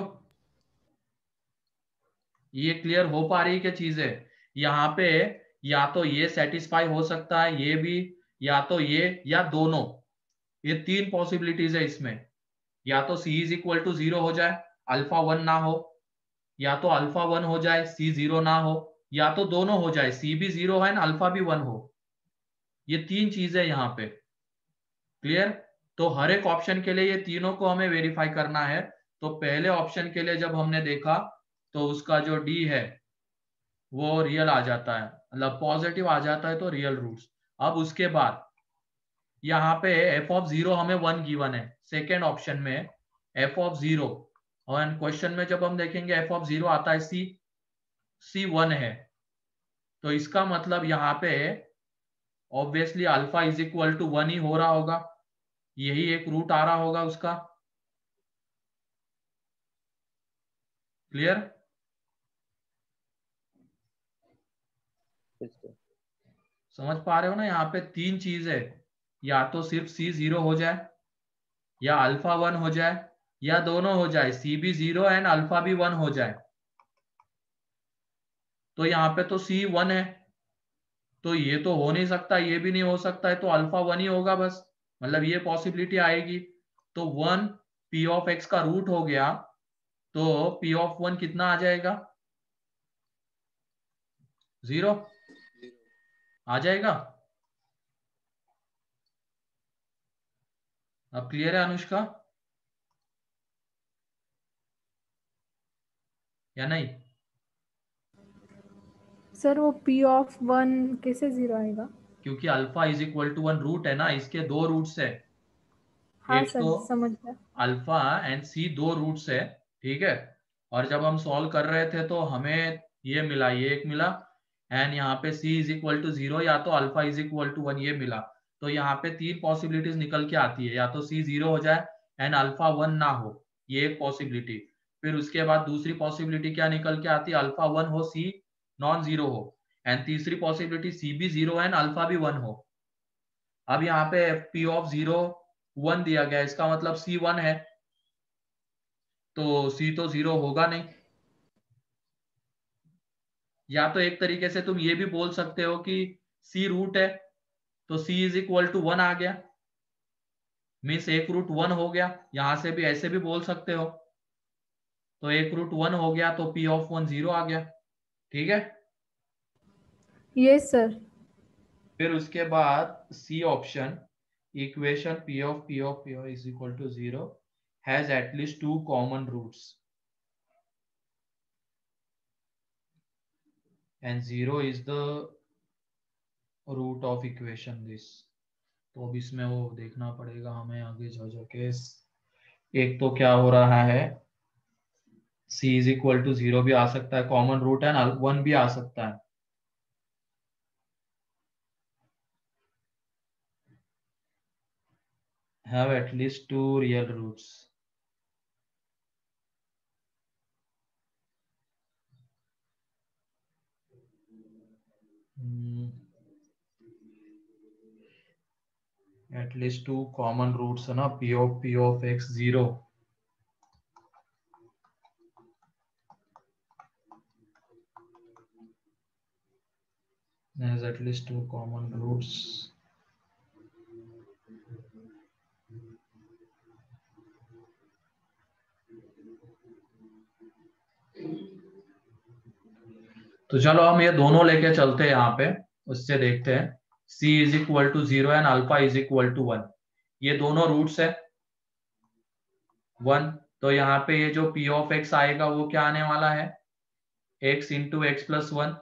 ये क्लियर हो पा रही है क्या चीजें? यहाँ पे या तो ये सेटिस्फाई हो सकता है, ये भी, या तो ये, या दोनों। ये तीन पॉसिबिलिटीज है इसमें। या तो C इज इक्वल टू 0 हो जाए, अल्फा 1 ना हो, या तो अल्फा 1 हो जाए, C 0 ना हो, या तो दोनों हो जाए, C भी 0 है अल्फा भी 1 हो। ये तीन चीजें यहाँ पे क्लियर। तो हर एक ऑप्शन के लिए ये तीनों को हमें वेरीफाई करना है। तो पहले ऑप्शन के लिए जब हमने देखा तो उसका जो D है वो रियल आ जाता है, मतलब पॉजिटिव आ जाता है, तो रियल रूट्स। अब उसके बाद यहाँ पे f ऑफ 0 हमें 1 गिवन है, सेकेंड ऑप्शन में f ऑफ 0, और क्वेश्चन में जब हम देखेंगे f ऑफ 0 आता है C 1 है, तो इसका मतलब यहाँ पे obviously alpha is equal to 1 ही हो रहा होगा, यही एक रूट आ रहा होगा उसका। क्लियर? समझ पा रहे हो ना? यहाँ पे तीन चीज है, या तो सिर्फ C 0 हो जाए, या अल्फा 1 हो जाए, या दोनों हो जाए, C भी 0 एंड अल्फा भी 1 हो जाए। तो यहाँ पे तो C 1 है, तो ये तो हो नहीं सकता, ये भी नहीं हो सकता है, तो अल्फा 1 ही होगा बस, मतलब ये पॉसिबिलिटी आएगी। तो 1 P ऑफ x का रूट हो गया, तो P ऑफ 1 कितना आ जाएगा? 0 आ जाएगा। अब क्लियर है अनुष्का या नहीं? सर वो P ऑफ 1 कैसे 0 आएगा? क्योंकि alpha is equal to 1 root है ना, इसके दो रूट्स है। हाँ एक सर, तो समझ गया। अल्फा एंड C दो रूट्स है, ठीक है। और जब हम सॉल्व कर रहे थे तो हमें ये मिला, ये एक मिला, एंड यहाँ पे c इज इक्वल टू 0 या तो अल्फा इज इक्वल टू 1 ये मिला। तो यहाँ पे 3 पॉसिबिलिटीज निकल के आती है, या तो c 0 हो जाए एंड अल्फा 1 ना हो, ये एक पॉसिबिलिटी। फिर उसके बाद दूसरी पॉसिबिलिटी क्या निकल के आती है, अल्फा 1 हो, c नॉन जीरो हो। एंड तीसरी पॉसिबिलिटी c भी 0 एंड अल्फा भी 1 हो। अब यहाँ पे p ऑफ 0 1 दिया गया, इसका मतलब c 1 है, तो c तो 0 होगा नहीं। या तो एक तरीके से तुम ये भी बोल सकते हो कि c रूट है, तो c इज इक्वल टू 1 आ गया, मीन्स एक रूट 1 हो गया। यहां से भी ऐसे भी बोल सकते हो, तो एक रूट 1 हो गया तो p ऑफ 1 0 आ गया। ठीक है, यस सर। फिर उसके बाद C option, equation p of p is equal to 0 has at least 2 common roots and 0 is the root of equation this. तो अब इसमें वो देखना पड़ेगा हमें आगे जा जाके। एक तो क्या हो रहा है, c इज इक्वल टू 0 भी आ सकता है, कॉमन रूट है ना, 1 भी आ सकता है। have at least 2 real roots. At least 2 common roots है ना, p of x 0 has at least 2 common roots. तो चलो हम ये दोनों लेके चलते हैं यहाँ पे, उससे देखते हैं। c is equal to 0 and alpha is equal to 1, ये दोनों रूट्स है 1। तो यहाँ पे ये जो p ऑफ x आएगा वो क्या आने वाला है, x into x plus 1,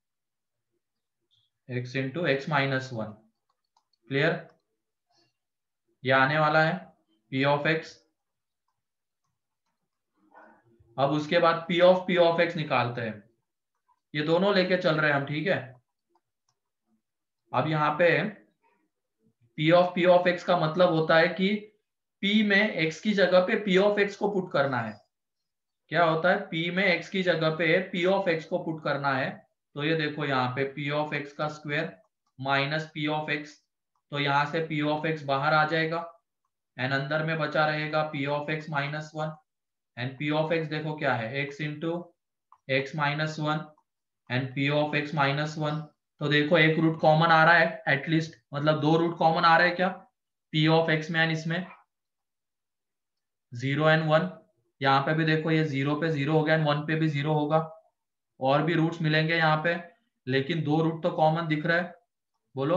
x into x minus 1। Clear, ये आने वाला है p ऑफ x। अब उसके बाद p ऑफ x निकालते हैं, ये दोनों लेके चल रहे हैं हम। ठीक है, अब यहाँ पे p ऑफ x का मतलब होता है कि p में x की जगह पे p ऑफ x को पुट करना है। क्या होता है, p में x की जगह पे p ऑफ x को पुट करना है। तो ये देखो यहाँ पे p ऑफ x का square minus p of x, तो यहाँ से p ऑफ x बाहर आ जाएगा एंड अंदर में बचा रहेगा p of x minus 1 and p of x देखो क्या है, x into x minus 1 and p of x minus 1। तो देखो एक रूट कॉमन आ रहा है एटलीस्ट, मतलब 2 रूट कॉमन आ रहे हैं क्या, p ऑफ x में एंड इसमें 0 एंड 1। यहाँ पे भी देखो ये 0 पे 0 हो गया एंड 1 पे भी 0 होगा, और भी रूट्स मिलेंगे यहाँ पे, लेकिन 2 रूट तो कॉमन दिख रहा है। बोलो,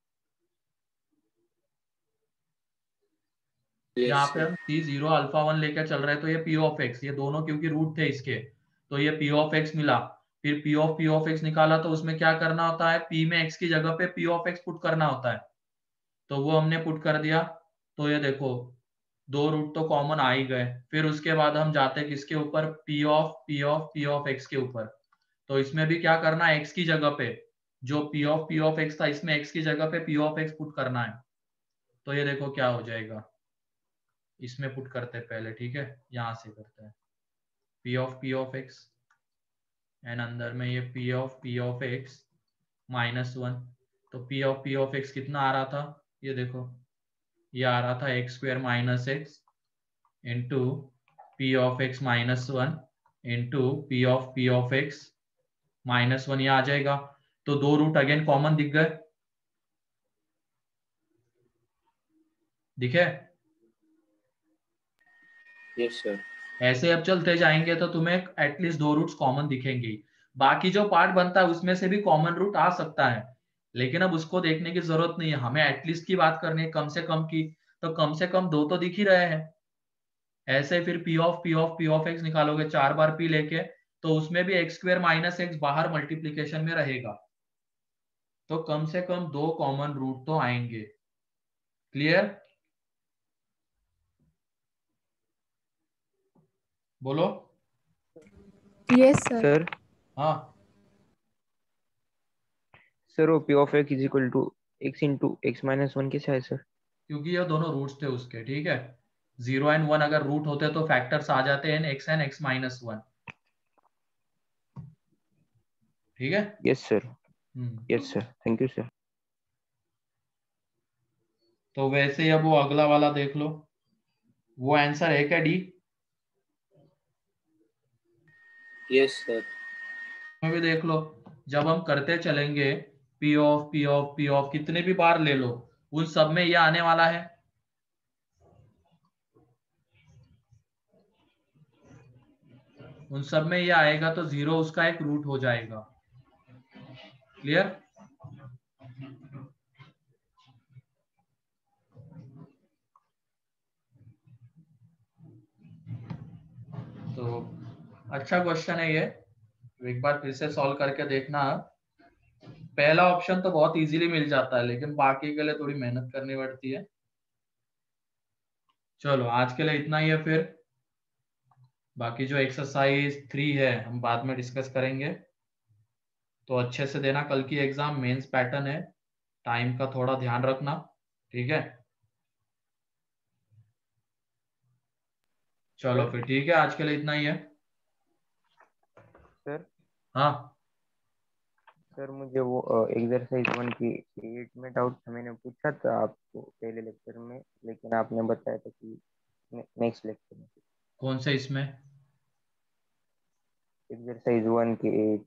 यहाँ पे हम c 0 अल्फा 1 लेकर चल रहे हैं, तो ये p ऑफ x, ये दोनों क्योंकि रूट थे इसके, तो ये p ऑफ x मिला। फिर p ऑफ x निकाला, तो उसमें क्या करना होता है, p में x की जगह पे p ऑफ x पुट करना होता है, तो वो हमने पुट कर दिया। तो ये देखो 2 रूट तो कॉमन आ ही गए। फिर उसके बाद हम जाते हैं किसके ऊपर, p ऑफ x के ऊपर। तो इसमें भी क्या करना है, x की जगह पे जो p ऑफ x था, इसमें x की जगह पे p ऑफ x पुट करना है। तो ये देखो क्या हो जाएगा, इसमें पुट करते हैं पहले। ठीक है, यहां से करते हैं p ऑफ x एंड अंदर में ये p ऑफ x माइनस 1। तो p ऑफ x कितना आ रहा था, ये देखो ये आ रहा था x square minus x into p of x minus 1 into p of x minus 1, ये आ जाएगा। तो 2 रूट अगेन कॉमन दिख गए, दिखे। Yes sir. ऐसे अब चलते जाएंगे तो तुम्हें एटलीस्ट 2 रूट्स कॉमन दिखेंगे। बाकी जो पार्ट बनता है उसमें से भी कॉमन रूट आ सकता है, लेकिन अब उसको देखने की जरूरत नहीं है, हमें एटलीस्ट की बात करनी है, कम से कम की। तो कम से कम 2 तो दिख ही रहे हैं। ऐसे फिर p ऑफ x निकालोगे 4 बार p लेके, तो उसमें भी एक्स स्क्वायर माइनस एक्स बाहर मल्टीप्लीकेशन में रहेगा, तो कम से कम 2 कॉमन रूट तो आएंगे। क्लियर, बोलो। Yes sir. सर हाँ, सर वो p of x is equal to x into x minus one कैसे है सर? क्योंकि ये दोनों रूट्स थे उसके, ठीक है। 0 एंड 1 अगर रूट होते तो फैक्टर्स आ जाते हैं एक्स एंड एक्स माइनस 1, ठीक है। Yes sir, yes sir, thank you sir. तो वैसे ही अब वो अगला वाला देख लो, वो आंसर है क्या डी? Yes sir. में भी देख लो, जब हम करते चलेंगे p of p of p of कितने भी बार ले लो, उन सब में ये आने वाला है। उन सब में ये आएगा तो 0 उसका एक रूट हो जाएगा। क्लियर? तो अच्छा क्वेश्चन है ये, एक बार फिर से सॉल्व करके देखना। पहला ऑप्शन तो बहुत इजीली मिल जाता है, लेकिन बाकी के लिए थोड़ी मेहनत करनी पड़ती है। चलो आज के लिए इतना ही है, फिर बाकी जो एक्सरसाइज 3 है हम बाद में डिस्कस करेंगे। तो अच्छे से देना कल की एग्जाम, मेंस पैटर्न है, टाइम का थोड़ा ध्यान रखना, ठीक है। चलो फिर ठीक है, आज के लिए इतना ही है। सर हाँ सर मुझे वो एक्सरसाइज 1 की 8 में डाउट था, मैंने पूछा था आपको पहले लेक्चर में, लेकिन आपने बताया था कि नेक्स्ट लेक्चर में। कौन से इसमें? एक्सरसाइज 1 की 8।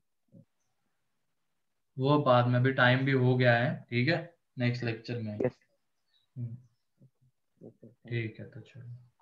वो बाद में, भी टाइम भी हो गया है, ठीक है, नेक्स्ट लेक्चर में। यस। ठीक है, तो चलो।